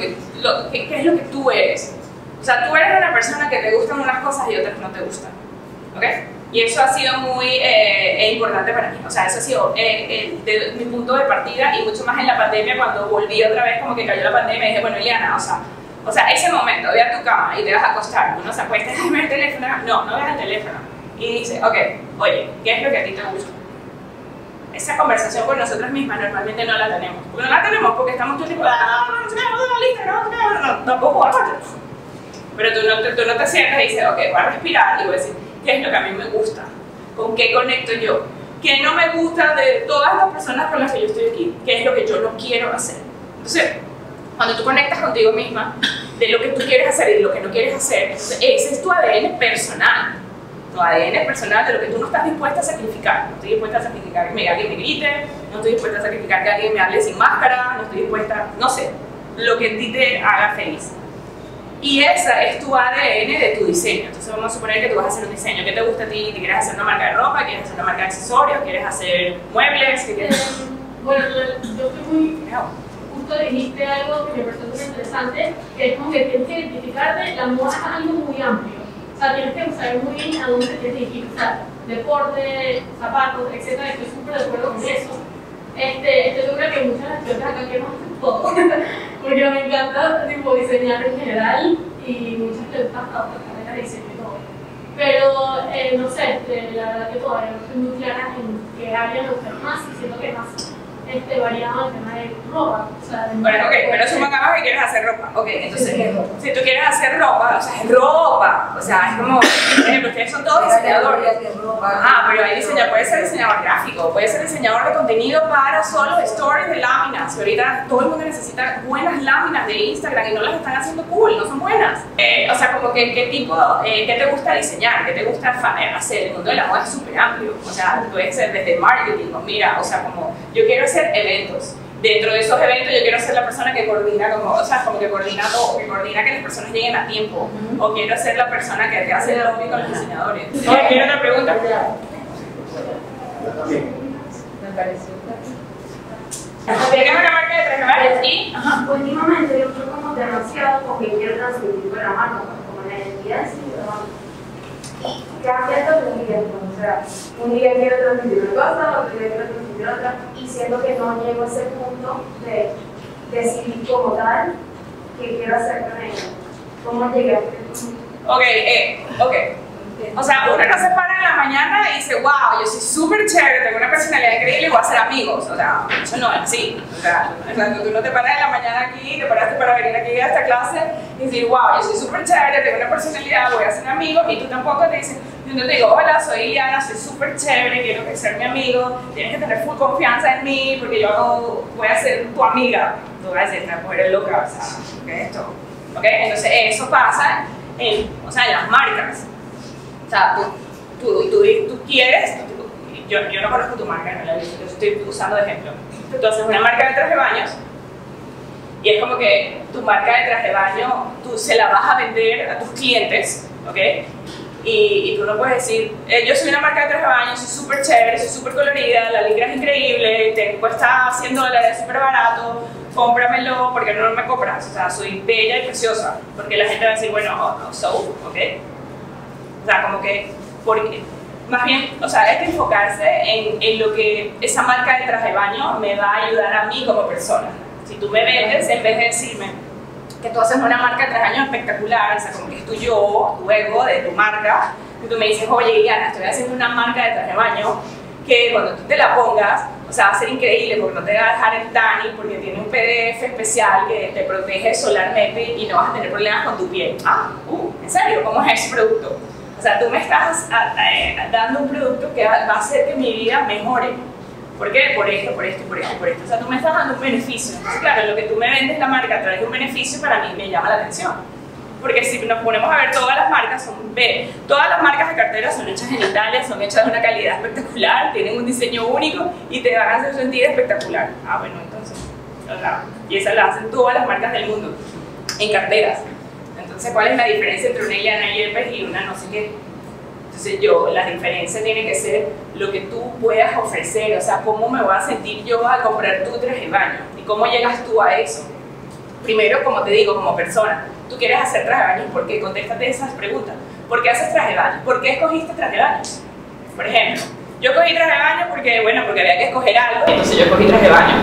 que tú eres. O sea, tú eres una persona que te gustan unas cosas y otras no te gustan. ¿Ok? Y eso ha sido muy importante para mí. O sea, eso ha sido mi punto de partida, y mucho más en la pandemia, cuando volví otra vez, como que cayó la pandemia, y dije, bueno, Ileana, o sea, ese momento, ve a tu cama y te vas a acostar, uno se acuesta, ay, ve el teléfono. No veas el teléfono. Y dice, ok, oye, ¿qué es lo que a ti te gusta? Esa conversación con nosotras mismas normalmente no la tenemos. Porque no la tenemos porque estamos todo el tiempo, no se queda la lista, no, tampoco va a pasar. Pero tú no te sientas y dices, ok, voy a respirar y voy a decir, ¿qué es lo que a mí me gusta? ¿Con qué conecto yo? ¿Qué no me gusta de todas las personas con las que yo estoy aquí? ¿Qué es lo que yo no quiero hacer? Entonces, cuando tú conectas contigo misma de lo que tú quieres hacer y de lo que no quieres hacer, entonces ese es tu ADN personal. Tu ADN personal de lo que tú no estás dispuesta a sacrificar. No estoy dispuesta a sacrificar que alguien me grite, no estoy dispuesta a sacrificar que alguien me hable sin máscara, no estoy dispuesta, no sé, lo que a ti te haga feliz. Y esa es tu ADN de tu diseño. Entonces vamos a suponer que tú vas a hacer un diseño. ¿Qué te gusta a ti? ¿Te quieres hacer una marca de ropa? ¿Quieres hacer una marca de accesorios? ¿Quieres hacer muebles? ¿Qué quieres? Bueno, yo estoy muy... Justo dijiste algo que me pareció muy interesante, que es como que tienes que identificarte, la moda es algo muy amplio. O sea, tienes que saber muy bien a dónde te tienes que dirigir. O sea, deporte, zapatos, etc. Estoy súper de acuerdo con eso. Estoy segura que muchas de las chicas acá queremos hacer todo. porque me encanta tipo, diseñar en general y muchas les gusta hasta otras carreras de diseño y todo. Pero no sé, la verdad que todavía no estoy muy clara en qué área me gusta más y siento que más variado el tema de ropa. O sea, bueno, ok, pero supongamos que quieres hacer ropa. Ok, entonces, si tú quieres hacer ropa, o sea, es ropa. O sea, es como, por ejemplo, ustedes son todos diseñadores. Ah, pero hay diseñador, puede ser diseñador gráfico, puede ser diseñador de contenido para solo stories de láminas. Que ahorita todo el mundo necesita buenas láminas de Instagram y no las están haciendo cool, no son buenas. O sea, como que qué tipo, qué te gusta diseñar, qué te gusta hacer. El mundo de la moda es súper amplio. O sea, puede ser desde marketing, o mira, o sea, como yo quiero hacer eventos. Dentro de esos eventos yo quiero ser la persona que coordina, como, o sea, como que coordina todo, que coordina que las personas lleguen a tiempo. O quiero ser la persona que te hace el lobby con los diseñadores. Oye, ¿quiere otra pregunta? Yo también. Me pareció ¿Tienes una marca de traje baños? ¿Y? Ajá. Últimamente yo estoy como demasiado con que quiero transmitir con la marca, como la identidad en sí, y cambia todo el tiempo, o sea, un día quiero transmitir una cosa, otro día quiero transmitir otra, y siento que no llego a ese punto de decidir como tal qué quiero hacer con ella. ¿Cómo llegué a este punto? Ok. O sea, uno no se para en la mañana y dice, wow, yo soy súper chévere, tengo una personalidad increíble y voy a hacer amigos. O sea, eso no es así. O sea, tú no te paras en la mañana aquí, te paraste para venir aquí a esta clase y decir, wow, yo soy súper chévere, tengo una personalidad, voy a hacer amigos. Y tú tampoco te dices, yo no te digo, hola, soy Iliana, soy súper chévere, quiero que ser mi amigo, tienes que tener full confianza en mí porque yo voy a ser tu amiga. Tú vas a decir, esta mujer es loca, o sea, ¿qué es esto? ¿Ok? Entonces, eso pasa en las marcas. O sea, tú quieres, yo no conozco tu marca, no la he visto, yo estoy usando de ejemplo. Tú haces una marca de traje de baños y es como que tu marca de traje de baño, tú se la vas a vender a tus clientes, ¿ok? Y tú no puedes decir, yo soy una marca de traje de baño, soy súper chévere, soy súper colorida, la licra es increíble, te cuesta $100, súper barato, cómpramelo porque no me compras. O sea, soy bella y preciosa, porque la gente va a decir, bueno, ¿ok? O sea, como que, más bien, o sea, hay que enfocarse en lo que esa marca de traje de baño me va a ayudar a mí como persona. Si tú me vendes, en vez de decirme que tú haces una marca de traje de baño espectacular, o sea, como que es tu yo, tu ego de tu marca, y tú me dices, oye, Iliana, estoy haciendo una marca de traje de baño que cuando tú te la pongas, o sea, va a ser increíble porque no te va a dejar en tanning, porque tiene un PDF especial que te protege solarmente y no vas a tener problemas con tu piel. ¿En serio? ¿Cómo es ese producto? O sea, tú me estás dando un producto que va a hacer que mi vida mejore. ¿Por qué? Por esto. O sea, tú me estás dando un beneficio. Entonces, claro, lo que tú me vendes la marca a través de un beneficio para mí me llama la atención. Porque si nos ponemos a ver, todas las marcas de cartera son hechas en Italia, son hechas de una calidad espectacular, tienen un diseño único y te van a hacer sentir espectacular. Bueno, entonces, y esas las hacen todas las marcas del mundo en carteras. Entonces, ¿cuál es la diferencia entre una Iliana Yepes y una no sé qué? Entonces, la diferencia tiene que ser lo que tú puedas ofrecer, o sea, cómo me voy a sentir yo al comprar tu traje de baño y cómo llegas tú a eso. Primero, como te digo, como persona, tú quieres hacer traje de baño, ¿por qué? Contéstate esas preguntas. ¿Por qué haces traje de baño? ¿Por qué escogiste traje de baño? Por ejemplo, yo escogí traje de baño porque había que escoger algo, entonces yo escogí traje de baño.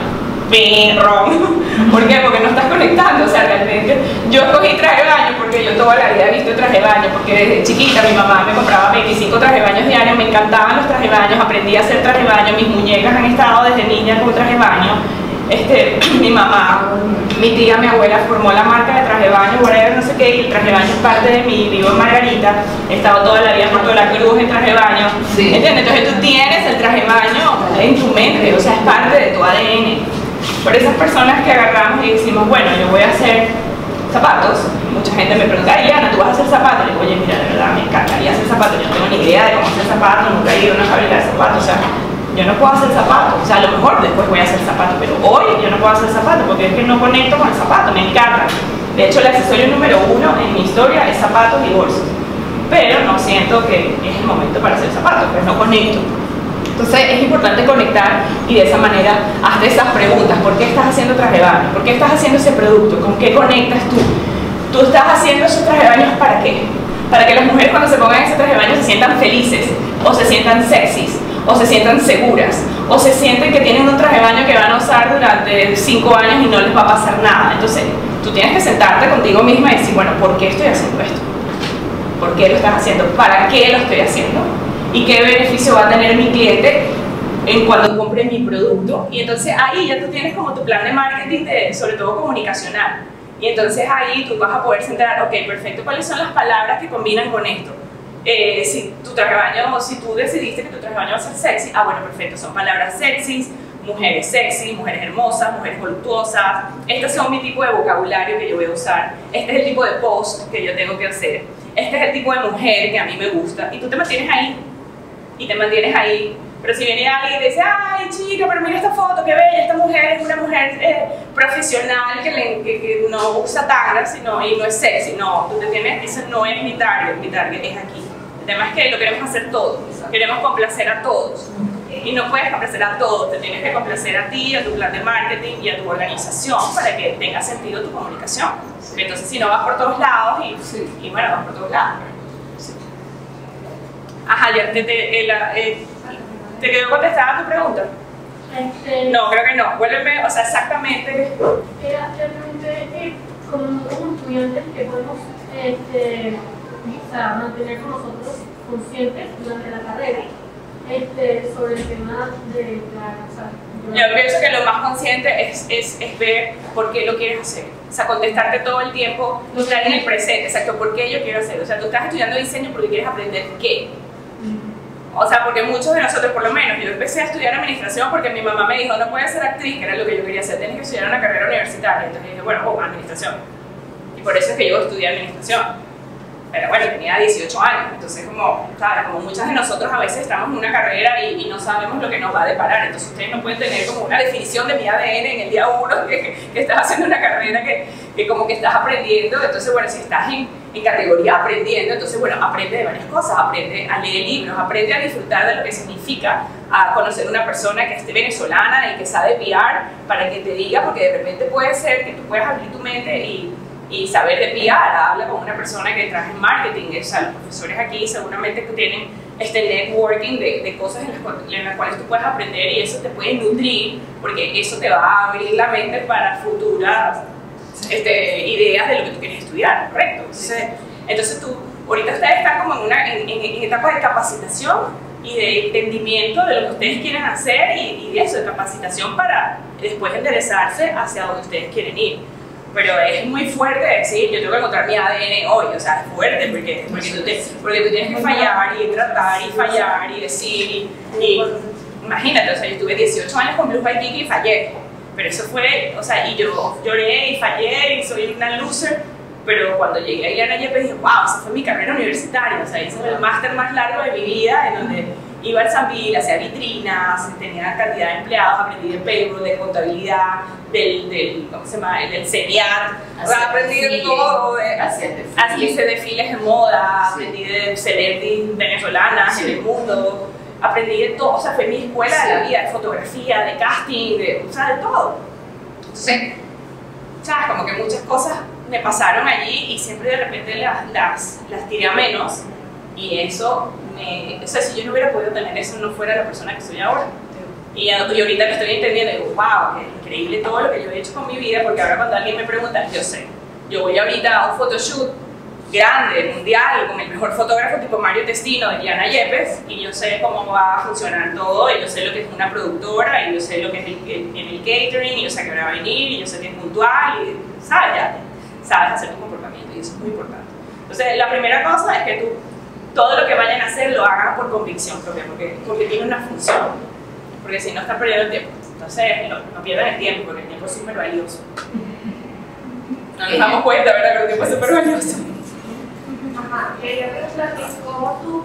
¿Por qué? Porque no estás conectando, o sea, realmente yo escogí traje de baño porque yo toda la vida he visto traje de baño, porque desde chiquita mi mamá me compraba 25 trajes de baño diarios, me encantaban los trajes de baño, aprendí a hacer traje de baño, mis muñecas han estado desde niña con traje de baño. Mi mamá, mi tía, mi abuela formó la marca de traje de baño, whatever, no sé qué, y el traje de baño es parte de mí, vivo en Margarita, he estado toda la vida por toda la cruz en traje de baño, sí. ¿Entiendes? Entonces tú tienes el traje de baño en tu mente, o sea, es parte de tu ADN. Por esas personas que agarramos y decimos, bueno, yo voy a hacer zapatos, mucha gente me pregunta, Iliana, ¿tú vas a hacer zapatos? Le digo, oye, mira, de verdad, me encantaría hacer zapatos, yo no tengo ni idea de cómo hacer zapatos, nunca he ido a una fábrica de zapatos, o sea, yo no puedo hacer zapatos, o sea, a lo mejor después voy a hacer zapatos, pero hoy yo no puedo hacer zapatos porque es que no conecto con el zapato, me encanta. De hecho, el accesorio número 1 en mi historia es zapatos y bolsos, pero no siento que es el momento para hacer zapatos, pues no conecto. Entonces es importante conectar y de esa manera hazte esas preguntas. ¿Por qué estás haciendo traje de baño? ¿Por qué estás haciendo ese producto? ¿Con qué conectas tú? ¿Tú estás haciendo esos trajes de baño para qué? Para que las mujeres cuando se pongan ese traje de baño se sientan felices, o se sientan sexys, o se sientan seguras, o se sienten que tienen un traje de baño que van a usar durante 5 años y no les va a pasar nada. Entonces, tú tienes que sentarte contigo misma y decir, bueno, ¿por qué estoy haciendo esto? ¿Por qué lo estás haciendo? ¿Para qué lo estoy haciendo? ¿Y qué beneficio va a tener mi cliente en cuando compre mi producto? Y entonces ahí ya tú tienes como tu plan de marketing, sobre todo comunicacional. Y entonces ahí tú vas a poder centrar, ok, perfecto, ¿cuáles son las palabras que combinan con esto? Si tu traje de baño, si tú decidiste que tu traje de baño va a ser sexy, bueno, perfecto, son palabras sexys, mujeres sexy, mujeres hermosas, mujeres voluptuosas. Estos son mi tipo de vocabulario que yo voy a usar. Este es el tipo de post que yo tengo que hacer. Este es el tipo de mujer que a mí me gusta. Y tú te mantienes ahí. Y te mantienes ahí. Pero si viene alguien y te dice, ay chica, pero mira esta foto, qué bella, esta mujer es una mujer profesional que no usa tanga, sino, y no es sexy. No, tú te tienes, eso no es mi target es aquí. El tema es que lo queremos hacer todos. Queremos complacer a todos. Y no puedes complacer a todos, te tienes que complacer a ti, a tu plan de marketing y a tu organización para que tenga sentido tu comunicación. Entonces, si no vas por todos lados y bueno, vas por todos lados. Ajá, ya ¿te quedó contestada tu pregunta? No, creo que no. Vuélveme, o sea, exactamente. Era realmente como estudiantes que podemos mantener con nosotros conscientes durante la carrera. Sobre el tema de yo pienso que lo más consciente es ver por qué lo quieres hacer. O sea, contestarte todo el tiempo, estar en el presente, exacto, por qué yo quiero hacer. O sea, tú estás estudiando diseño porque quieres aprender qué. O sea, porque muchos de nosotros, por lo menos, yo empecé a estudiar administración porque mi mamá me dijo, no puedes ser actriz, que era lo que yo quería hacer, tienes que estudiar una carrera universitaria. Entonces dije, bueno, administración. Y por eso es que yo estudié administración. Pero bueno, tenía 18 años, entonces como, ¿sabes? Como muchas de nosotros a veces estamos en una carrera y no sabemos lo que nos va a deparar, entonces ustedes no pueden tener como una definición de mi ADN en el día 1 que estás haciendo una carrera que como que estás aprendiendo. Entonces bueno, si estás en categoría aprendiendo, entonces bueno, aprende de varias cosas, aprende a leer libros, aprende a disfrutar de lo que significa a conocer una persona que esté venezolana y que sabe PR para que te diga, porque de repente puede ser que tú puedas abrir tu mente y saber de PR. Habla con una persona que trabaja en marketing. O sea, los profesores aquí seguramente que tienen networking de cosas en las cuales tú puedes aprender y eso te puede nutrir, porque eso te va a abrir la mente para futuras ideas de lo que tú quieres estudiar, ¿correcto? Entonces tú, ahorita ustedes están como en etapa de capacitación y de entendimiento de lo que ustedes quieren hacer y de eso, de capacitación para después enderezarse hacia donde ustedes quieren ir. Pero es muy fuerte decir, yo tengo que encontrar mi ADN hoy, o sea, es fuerte porque tú tienes que fallar y tratar y fallar y decir y imagínate, o sea, yo estuve 18 años con Blue by Kiki y fallé, pero eso fue, o sea, y yo lloré y fallé y soy una loser, pero cuando llegué a Iliana Yepes dije, wow, esa fue mi carrera universitaria, o sea, ese fue el máster más largo de mi vida, en donde iba al Sambil, hacía vitrinas, tenía cantidad de empleados, aprendí de payroll, de contabilidad, ¿cómo se llama? Del CENIAT, aprendí de todo, hice desfiles de moda, aprendí de celebrities venezolanas en el mundo, aprendí de todo, o sea, fue mi escuela de la vida, de fotografía, de casting, o sea, de todo. Entonces, ¿sabes? Como que muchas cosas me pasaron allí y siempre de repente las tiré a menos y eso o sea, si yo no hubiera podido tener eso, no fuera la persona que soy ahora. Y ahorita lo estoy entendiendo y digo, wow, qué increíble todo lo que yo he hecho con mi vida, porque ahora cuando alguien me pregunta, yo sé. Yo voy ahorita a un photoshoot grande, mundial, con el mejor fotógrafo tipo Mario Testino de Iliana Yepes, y yo sé cómo va a funcionar todo, y yo sé lo que es una productora, y yo sé lo que es el catering, y yo sé que va a venir, y yo sé que es puntual, y sabes, ya sabes hacer tu comportamiento, y eso es muy importante. Entonces, la primera cosa es que tú todo lo que vayan a hacer lo hagan por convicción propia, porque tiene una función, porque si no están perdiendo el tiempo. Entonces no pierdan el tiempo, porque el tiempo es súper valioso. No nos damos cuenta, ¿verdad? Que el tiempo es súper valioso. Ajá, quería preguntarte cómo tú,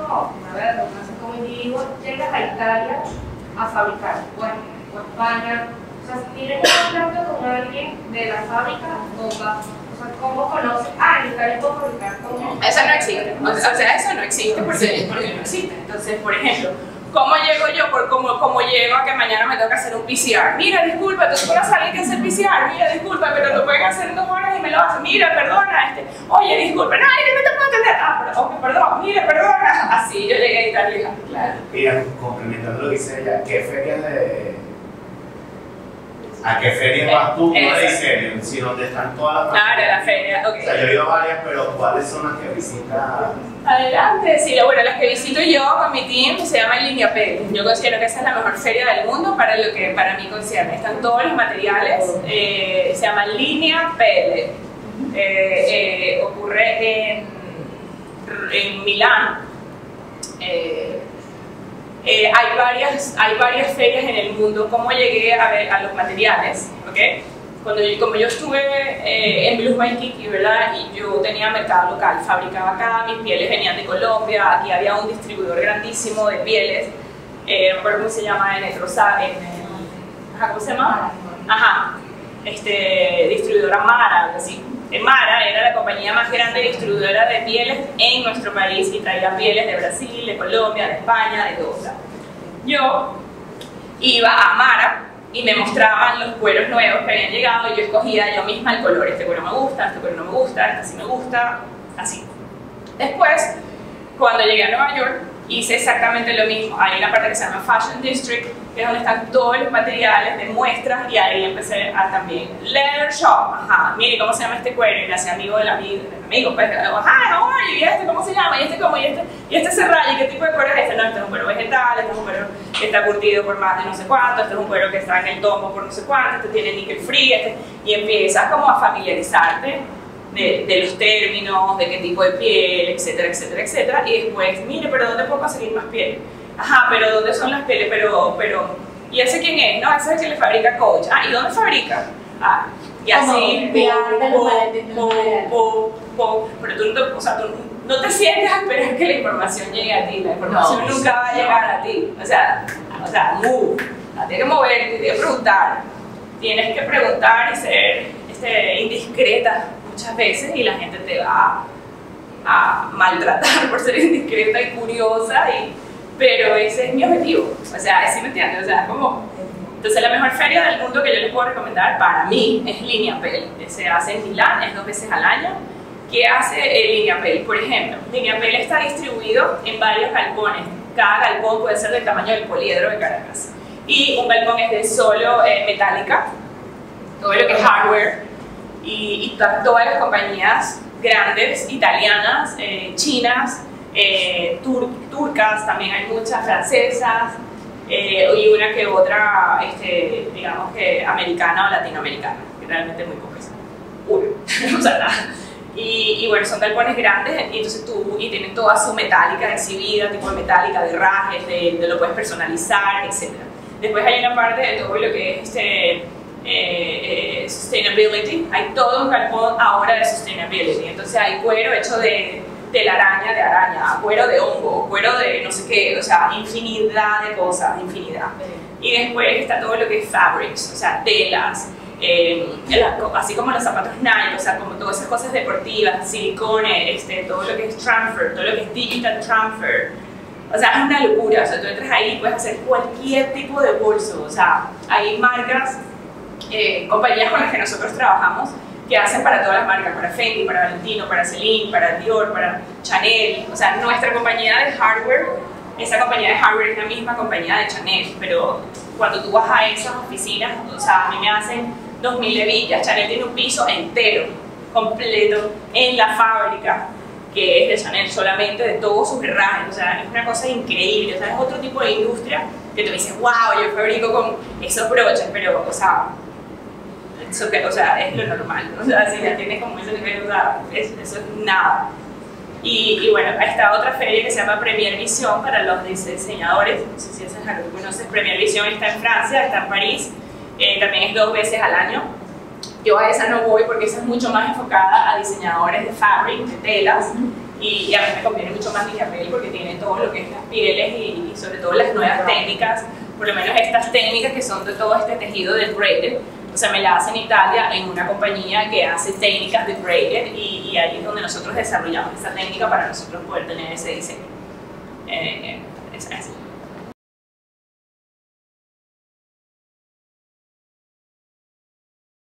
como individuo, llegas a Italia a fabricar, o a España. O sea, si tienes un contacto con alguien de la fábrica, ¿cómo conoces? En Italia puedo fabricar como... Eso no existe. O sea, eso no existe porque no existe. Entonces, por ejemplo, ¿cómo llego yo? ¿Cómo llego a que mañana me tengo que hacer un PCR? Mira, disculpa, tú puedes alguien que hacer PCR. Mira, disculpa, pero lo pueden hacer en 2 horas y me lo hacen. Mira, perdona. Oye, disculpa. No, que no te puedo atender. Pero, perdón, mira, perdona. Así yo llegué a Italia, claro. Mira, complementando lo que dice ella, ¿qué ferias ¿A qué feria vas tú? No de diseño, sino donde están todas las Claro, la feria, ok. O sea, yo he ido a varias, pero ¿cuáles son las que visitas? Adelante, sí, bueno, las que visito yo con mi team se llaman Lineapel. Yo considero que esa es la mejor feria del mundo para lo que para mí concierne. Están todos los materiales, se llama Lineapel. Ocurre en Milán. Hay varias ferias en el mundo. ¿Cómo llegué a los materiales? ¿Okay? Como yo estuve en Blue Waikiki, ¿verdad? Y yo tenía mercado local, fabricaba acá, mis pieles venían de Colombia, aquí había un distribuidor grandísimo de pieles, no me acuerdo cómo se llama, ¿cómo se llama? Ajá, distribuidora Mara, algo así. Mara era la compañía más grande distribuidora de pieles en nuestro país y traía pieles de Brasil, de Colombia, de España, de todo. Yo iba a Mara y me mostraban los cueros nuevos que habían llegado y yo escogía yo misma el color. Este cuero me gusta, este cuero no me gusta, este sí me gusta, así. Después, cuando llegué a Nueva York, hice exactamente lo mismo. Hay una parte que se llama Fashion District, que es donde están todos los materiales de muestras, y ahí empecé a también Leather Shop. Ajá, mire cómo se llama este cuero, y me hacía amigo del amigo, pues, ajá, ¿y este cómo se llama? ¿Y este cómo? ¿Y este se raya? ¿Y qué tipo de cuero es este? No, este es un cuero vegetal, este es un cuero que está curtido por más de no sé cuánto, este es un cuero que está en el tomo por no sé cuánto, este tiene nickel free, y empiezas como a familiarizarte de los términos, de qué tipo de piel, etcétera, etcétera, etcétera, y después, mire, pero ¿dónde puedo conseguir más piel? Ajá, pero ¿dónde son las pieles? Pero, ¿y ese quién es? No, ese es el que le fabrica Coach. Ah, ¿y dónde fabrica? Ah, y así, pero tú no te sientes a esperar que la información llegue a ti, la información nunca va a llegar a ti, o sea, move, tienes que moverte, tienes que preguntar, tienes que preguntar y ser indiscreta muchas veces, y la gente te va a maltratar por ser indiscreta y curiosa, pero ese es mi objetivo, o sea, ¿sí me entiendes? O sea, como... Entonces la mejor feria del mundo que yo les puedo recomendar para mí es Lineapel, se hace en Milán, es 2 veces al año. ¿Qué hace Lineapel? Por ejemplo, Lineapel está distribuido en varios galpones, cada galpón puede ser del tamaño del Poliedro de Caracas, y un galpón es de solo metálica, todo lo que es hardware, y todas las compañías grandes, italianas, chinas, turcas, también hay muchas, francesas, y una que otra, digamos que americana o latinoamericana, que realmente muy pocas, una, o sea, nada. Y bueno, son galpones grandes, y entonces tienen toda su metálica exhibida, tipo de metálica, de herrajes, de lo puedes personalizar, etc. Después hay una parte de todo lo que es sustainability, hay todo un galpón ahora de sustainability, entonces hay cuero hecho de araña, cuero de hongo, cuero de no sé qué, o sea, infinidad de cosas, infinidad. Y después está todo lo que es fabrics, o sea, telas, así como los zapatos Nike, o sea, como todas esas cosas deportivas, silicone, todo lo que es transfer, todo lo que es digital transfer. O sea, es una locura, o sea, tú entras ahí y puedes hacer cualquier tipo de bolso, o sea, hay marcas, compañías con las que nosotros trabajamos, que hacen para todas las marcas, para Fendi, para Valentino, para Celine, para Dior, para Chanel. O sea, nuestra compañía de hardware, esa compañía de hardware es la misma compañía de Chanel, pero cuando tú vas a esas oficinas, o sea, a mí me hacen 2000 hebillas. Chanel tiene un piso entero, completo, en la fábrica, que es de Chanel, solamente de todos sus herrajes. O sea, es una cosa increíble, o sea, es otro tipo de industria que tú dices, wow, yo fabrico con esos broches, pero, o sea, es lo normal, o sea, si ya tienes como ese nivel, o sea, eso es nada. Y bueno, está otra feria que se llama Premier Vision para los diseñadores, no sé si eso es algo que conoces. Premier Vision está en Francia, está en París, también es 2 veces al año. Yo a esa no voy porque esa es mucho más enfocada a diseñadores de fabric, de telas, y a mí me conviene mucho más Lineapel porque tiene todo lo que es las pieles y sobre todo las nuevas técnicas, por lo menos estas técnicas que son de todo este tejido de braided. O sea, me la hace en Italia en una compañía que hace técnicas de braided, y ahí es donde nosotros desarrollamos esa técnica para nosotros poder tener ese diseño.